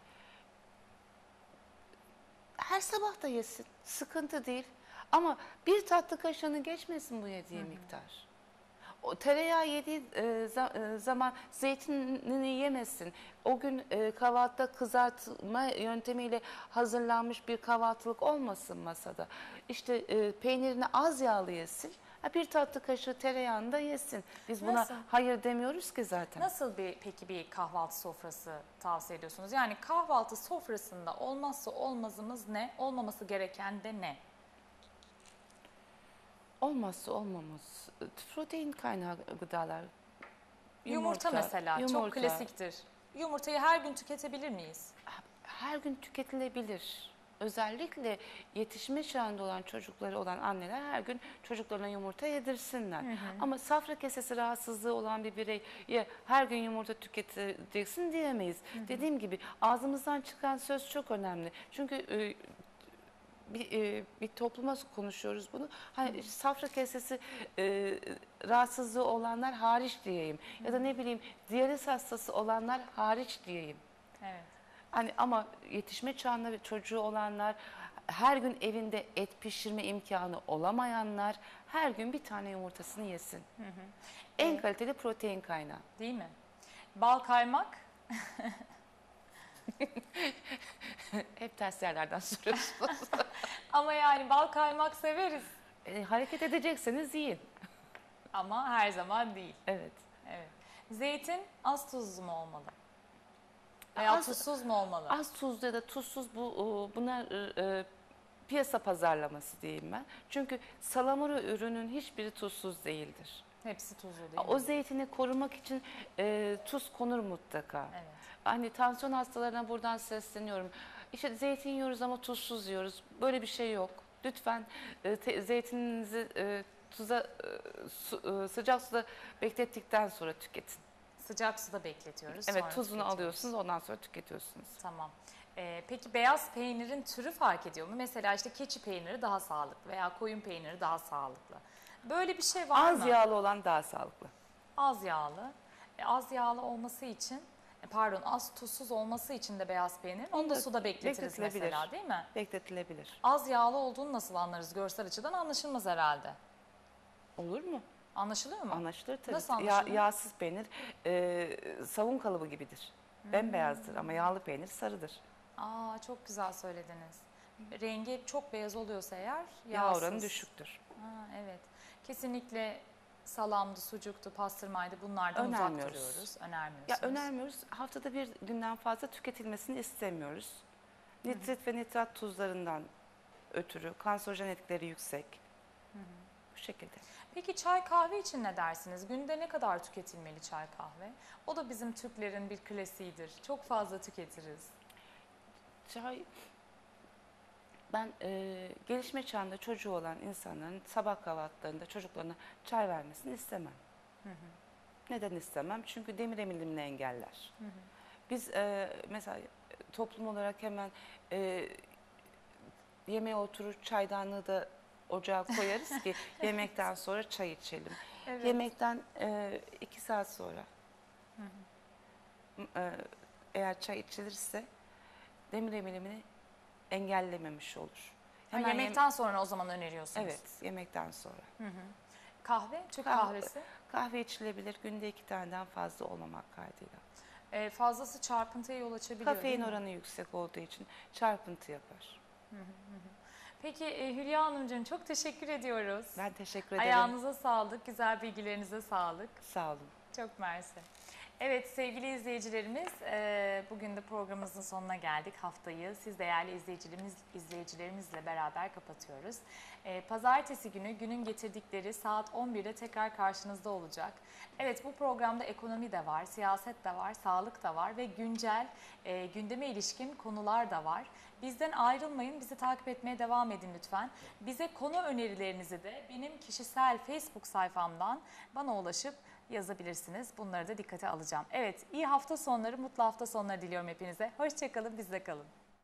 her sabah da yesin. Sıkıntı değil. Ama bir tatlı kaşığını geçmesin bu yediği miktar. O tereyağı yediği zaman zeytinini yemesin. O gün kahvaltıda kızartma yöntemiyle hazırlanmış bir kahvaltılık olmasın masada. İşte peynirini az yağlı yesin. Bir tatlı kaşığı tereyağını da yesin. Biz buna Nasıl? hayır demiyoruz ki zaten. Nasıl peki bir kahvaltı sofrası tavsiye ediyorsunuz? Yani kahvaltı sofrasında olmazsa olmazımız ne? Olmaması gereken de ne? Olmazsa olmamız protein kaynağı gıdalar. Yumurta mesela çok yumurta. klasiktir. Yumurtayı her gün tüketebilir miyiz? Her gün tüketilebilir. Özellikle yetişme çağında olan çocukları olan anneler her gün çocuklarına yumurta yedirsinler. Ama safra kesesi rahatsızlığı olan bir bireye her gün yumurta tüketeceksin diyemeyiz. Dediğim gibi ağzımızdan çıkan söz çok önemli. Çünkü bir topluma konuşuyoruz bunu. Hani safra kesesi rahatsızlığı olanlar hariç diyeyim. Ya da ne bileyim diyaliz hastası olanlar hariç diyeyim. Evet. Hani ama yetişme çağında bir çocuğu olanlar, her gün evinde et pişirme imkanı olamayanlar her gün bir tane yumurtasını yesin. En kaliteli protein kaynağı. Değil mi? Bal kaymak Hep ters yerlerden soruyorsunuz. Ama yani bal kaymak severiz. Hareket edecekseniz yiyin. Ama her zaman değil. Evet. Evet. Zeytin az tuzlu mu olmalı? Veya tuzsuz mu olmalı? Az tuzlu ya da tuzsuz bunlar piyasa pazarlaması diyeyim ben. Çünkü salamura ürünün hiçbiri tuzsuz değildir. Hepsi tuzlu değil mi? O zeytini korumak için tuz konur mutlaka. Evet. Hani tansiyon hastalarına buradan sesleniyorum. İşte zeytin yiyoruz ama tuzsuz yiyoruz. Böyle bir şey yok. Lütfen zeytininizi sıcak suda beklettikten sonra tüketin. Sıcak suda bekletiyoruz. Evet, sonra tuzunu tüketiyoruz. alıyorsunuz, ondan sonra tüketiyorsunuz. Tamam. Peki beyaz peynirin türü fark ediyor mu? Mesela işte keçi peyniri daha sağlıklı veya koyun peyniri daha sağlıklı. Böyle bir şey var mı? Az yağlı olan daha sağlıklı. Az yağlı. Az yağlı olması için, az tuzsuz olması için de beyaz peynir. Onu da suda bekletiriz mesela, değil mi? Bekletilebilir. Az yağlı olduğunu nasıl anlarız görsel açıdan? Anlaşılmaz herhalde. Olur mu? Anlaşılıyor mu? Anlaşılır tabii. Nasıl anlaşılır? Yağsız peynir savun kalıbı gibidir. Bembeyazdır ama yağlı peynir sarıdır. Aa, çok güzel söylediniz. Rengi çok beyaz oluyorsa eğer Yağ yağsız. oranı düşüktür. Evet. Kesinlikle salamdı, sucuktu, pastırmaydı, bunlardan uzak duruyoruz. Önermiyorsunuz. Ya önermiyoruz. Haftada bir günden fazla tüketilmesini istemiyoruz. Nitrit ve nitrat tuzlarından ötürü kanserojen etkileri yüksek. Bu şekilde. Peki çay kahve için ne dersiniz? Günde ne kadar tüketilmeli çay kahve? O da bizim Türklerin bir klasiğidir. Çok fazla tüketiriz. Çay, ben gelişme çağında çocuğu olan insanların sabah kahvaltılarında çocuklarına çay vermesini istemem. Neden istemem? Çünkü demir emilimini engeller. Biz mesela toplum olarak hemen yemeğe oturur, çaydanlığı da ocağa koyarız ki yemekten sonra çay içelim. Evet. Yemekten 2 saat sonra eğer çay içilirse demir emilimini engellememiş olur. Hemen yemekten sonra o zaman öneriyorsunuz. Evet, yemekten sonra. Kahve, Türk kahvesi. Kahve içilebilir, günde 2 taneden fazla olmamak kaydıyla. Fazlası çarpıntıya yol açabiliyor. Kafein oranı yüksek olduğu için çarpıntı yapar. Peki Hülya Hanımcığım, çok teşekkür ediyoruz. Ben teşekkür ederim. Ayağınıza sağlık, güzel bilgilerinize sağlık. Sağ olun. Çok mersi. Evet sevgili izleyicilerimiz, bugün de programımızın sonuna geldik. Haftayı siz değerli izleyicilerimizle beraber kapatıyoruz. Pazartesi günü günün getirdikleri saat 11'de tekrar karşınızda olacak. Evet, bu programda ekonomi de var, siyaset de var, sağlık da var ve güncel gündeme ilişkin konular da var. Bizden ayrılmayın, bizi takip etmeye devam edin lütfen. Bize konu önerilerinizi de benim kişisel Facebook sayfamdan bana ulaşıp yazabilirsiniz. Bunları da dikkate alacağım. Evet, iyi hafta sonları, mutlu hafta sonları diliyorum hepinize. Hoşçakalın, bizde kalın.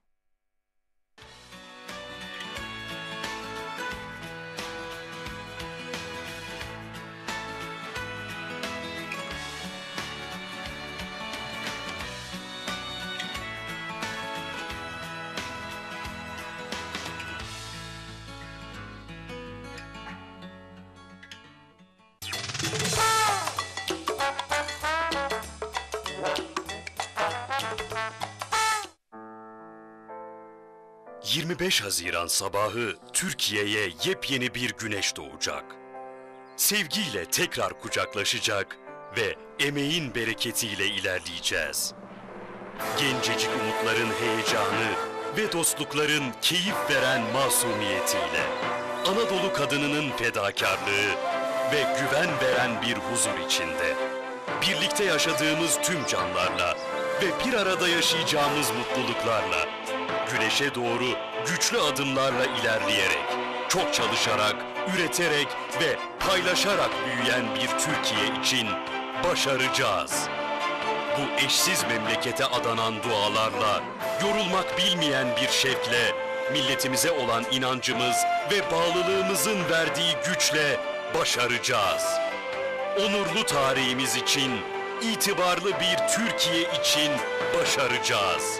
...25 Haziran sabahı Türkiye'ye yepyeni bir güneş doğacak. Sevgiyle tekrar kucaklaşacak ve emeğin bereketiyle ilerleyeceğiz. Gencecik umutların heyecanı ve dostlukların keyif veren masumiyetiyle... ...Anadolu kadınının fedakarlığı ve güven veren bir huzur içinde... ...birlikte yaşadığımız tüm canlarla ve bir arada yaşayacağımız mutluluklarla... ...güneşe doğru güçlü adımlarla ilerleyerek, çok çalışarak, üreterek ve paylaşarak büyüyen bir Türkiye için başaracağız. Bu eşsiz memlekete adanan dualarla, yorulmak bilmeyen bir şevkle, milletimize olan inancımız ve bağlılığımızın verdiği güçle başaracağız. Onurlu tarihimiz için, itibarlı bir Türkiye için başaracağız.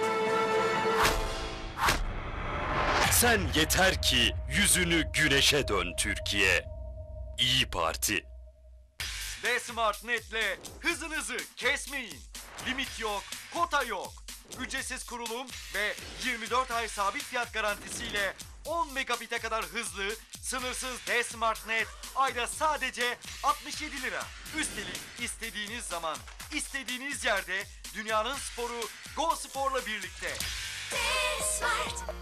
Sen yeter ki yüzünü güneşe dön Türkiye. İyi Parti. D-Smart Net'le hızınızı kesmeyin. Limit yok, kota yok. ücretsiz kurulum ve 24 ay sabit fiyat garantisiyle 10 megabit'e kadar hızlı, sınırsız D-Smart Net ayda sadece 67 lira. Üstelik istediğiniz zaman, istediğiniz yerde dünyanın sporu Go Spor'la birlikte. D-Smart.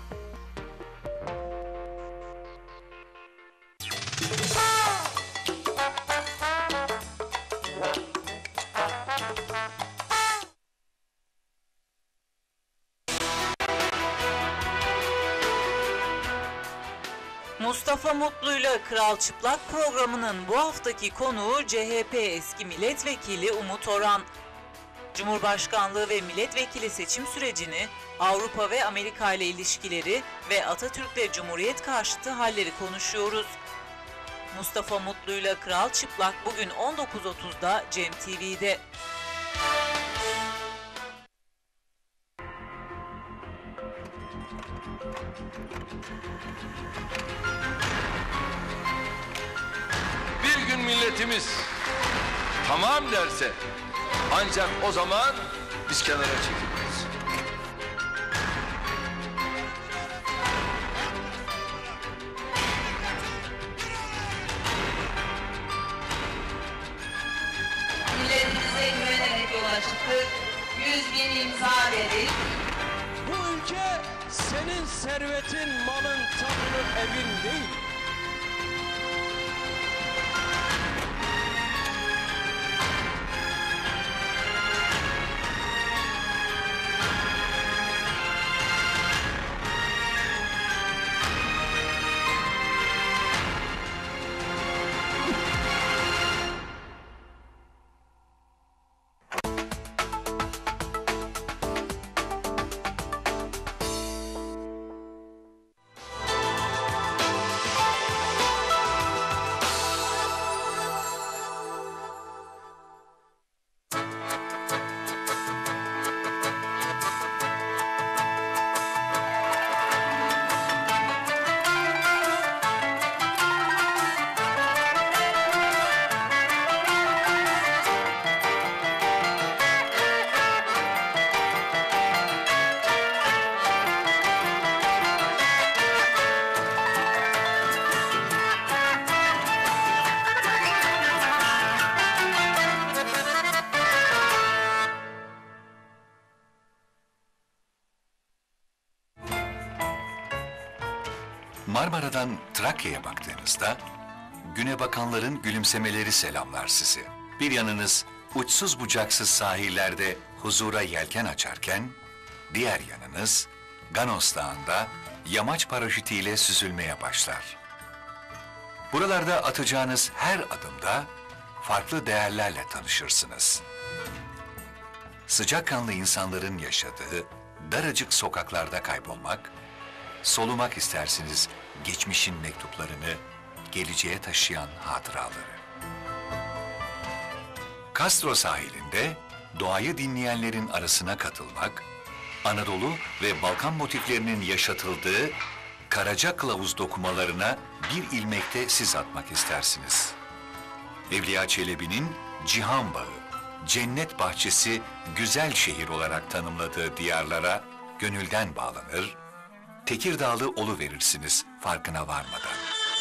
Mustafa Mutlu'yla Kral Çıplak programının bu haftaki konuğu CHP eski milletvekili Umut Orhan. Cumhurbaşkanlığı ve milletvekili seçim sürecini, Avrupa ve Amerika ile ilişkileri ve Atatürk'le Cumhuriyet karşıtı halleri konuşuyoruz. Mustafa Mutlu'yla Kral Çıplak bugün 19.30'da Cem TV'de. Bir gün milletimiz tamam derse ancak o zaman biz kenara çekiliriz. Milletimize güvenerek yola çıktık. 100.000 imza verdik. Bu ülke senin servetin, malın, tapunun, evin değil. Marmara'dan Trakya'ya baktığınızda güne bakanların gülümsemeleri selamlar sizi. Bir yanınız uçsuz bucaksız sahillerde huzura yelken açarken, diğer yanınız Ganos Dağı'nda yamaç paraşütüyle süzülmeye başlar. Buralarda atacağınız her adımda farklı değerlerle tanışırsınız. Sıcakkanlı insanların yaşadığı daracık sokaklarda kaybolmak, solumak istersiniz geçmişin mektuplarını, geleceğe taşıyan hatıraları. Castro sahilinde doğayı dinleyenlerin arasına katılmak, Anadolu ve Balkan motiflerinin yaşatıldığı Karaca Kılavuz dokumalarına bir ilmekte siz atmak istersiniz. Evliya Çelebi'nin Cihan Bağı, Cennet Bahçesi, güzel şehir olarak tanımladığı diyarlara gönülden bağlanır, Tekirdağlı oluverirsiniz farkına varmadan.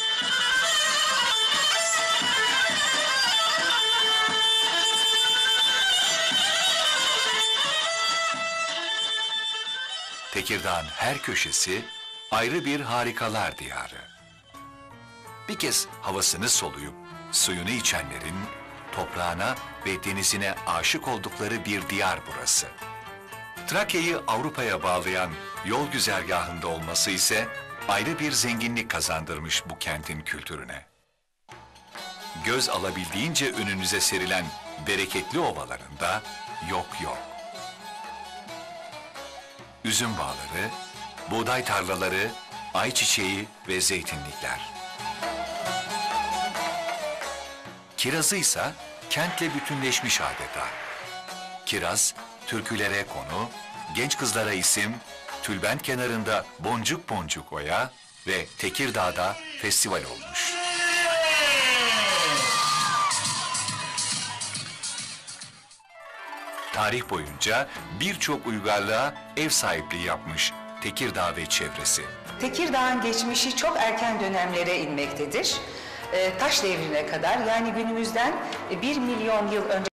Tekirdağ'ın her köşesi ayrı bir harikalar diyarı. Bir kez havasını soluyup suyunu içenlerin toprağına ve denizine aşık oldukları bir diyar burası. Trakya'yı Avrupa'ya bağlayan yol güzergahında olması ise ayrı bir zenginlik kazandırmış bu kentin kültürüne. Göz alabildiğince önünüze serilen bereketli ovalarında yok. Üzüm bağları, buğday tarlaları, ayçiçeği ve zeytinlikler. Kirazı ise kentle bütünleşmiş adeta. Kiraz, türkülere konu, genç kızlara isim, tülbent kenarında boncuk boncuk oya ve Tekirdağ'da festival olmuş. Tarih boyunca birçok uygarlığa ev sahipliği yapmış Tekirdağ ve çevresi. Tekirdağ'ın geçmişi çok erken dönemlere inmektedir. Taş devrine kadar, yani günümüzden 1 milyon yıl önce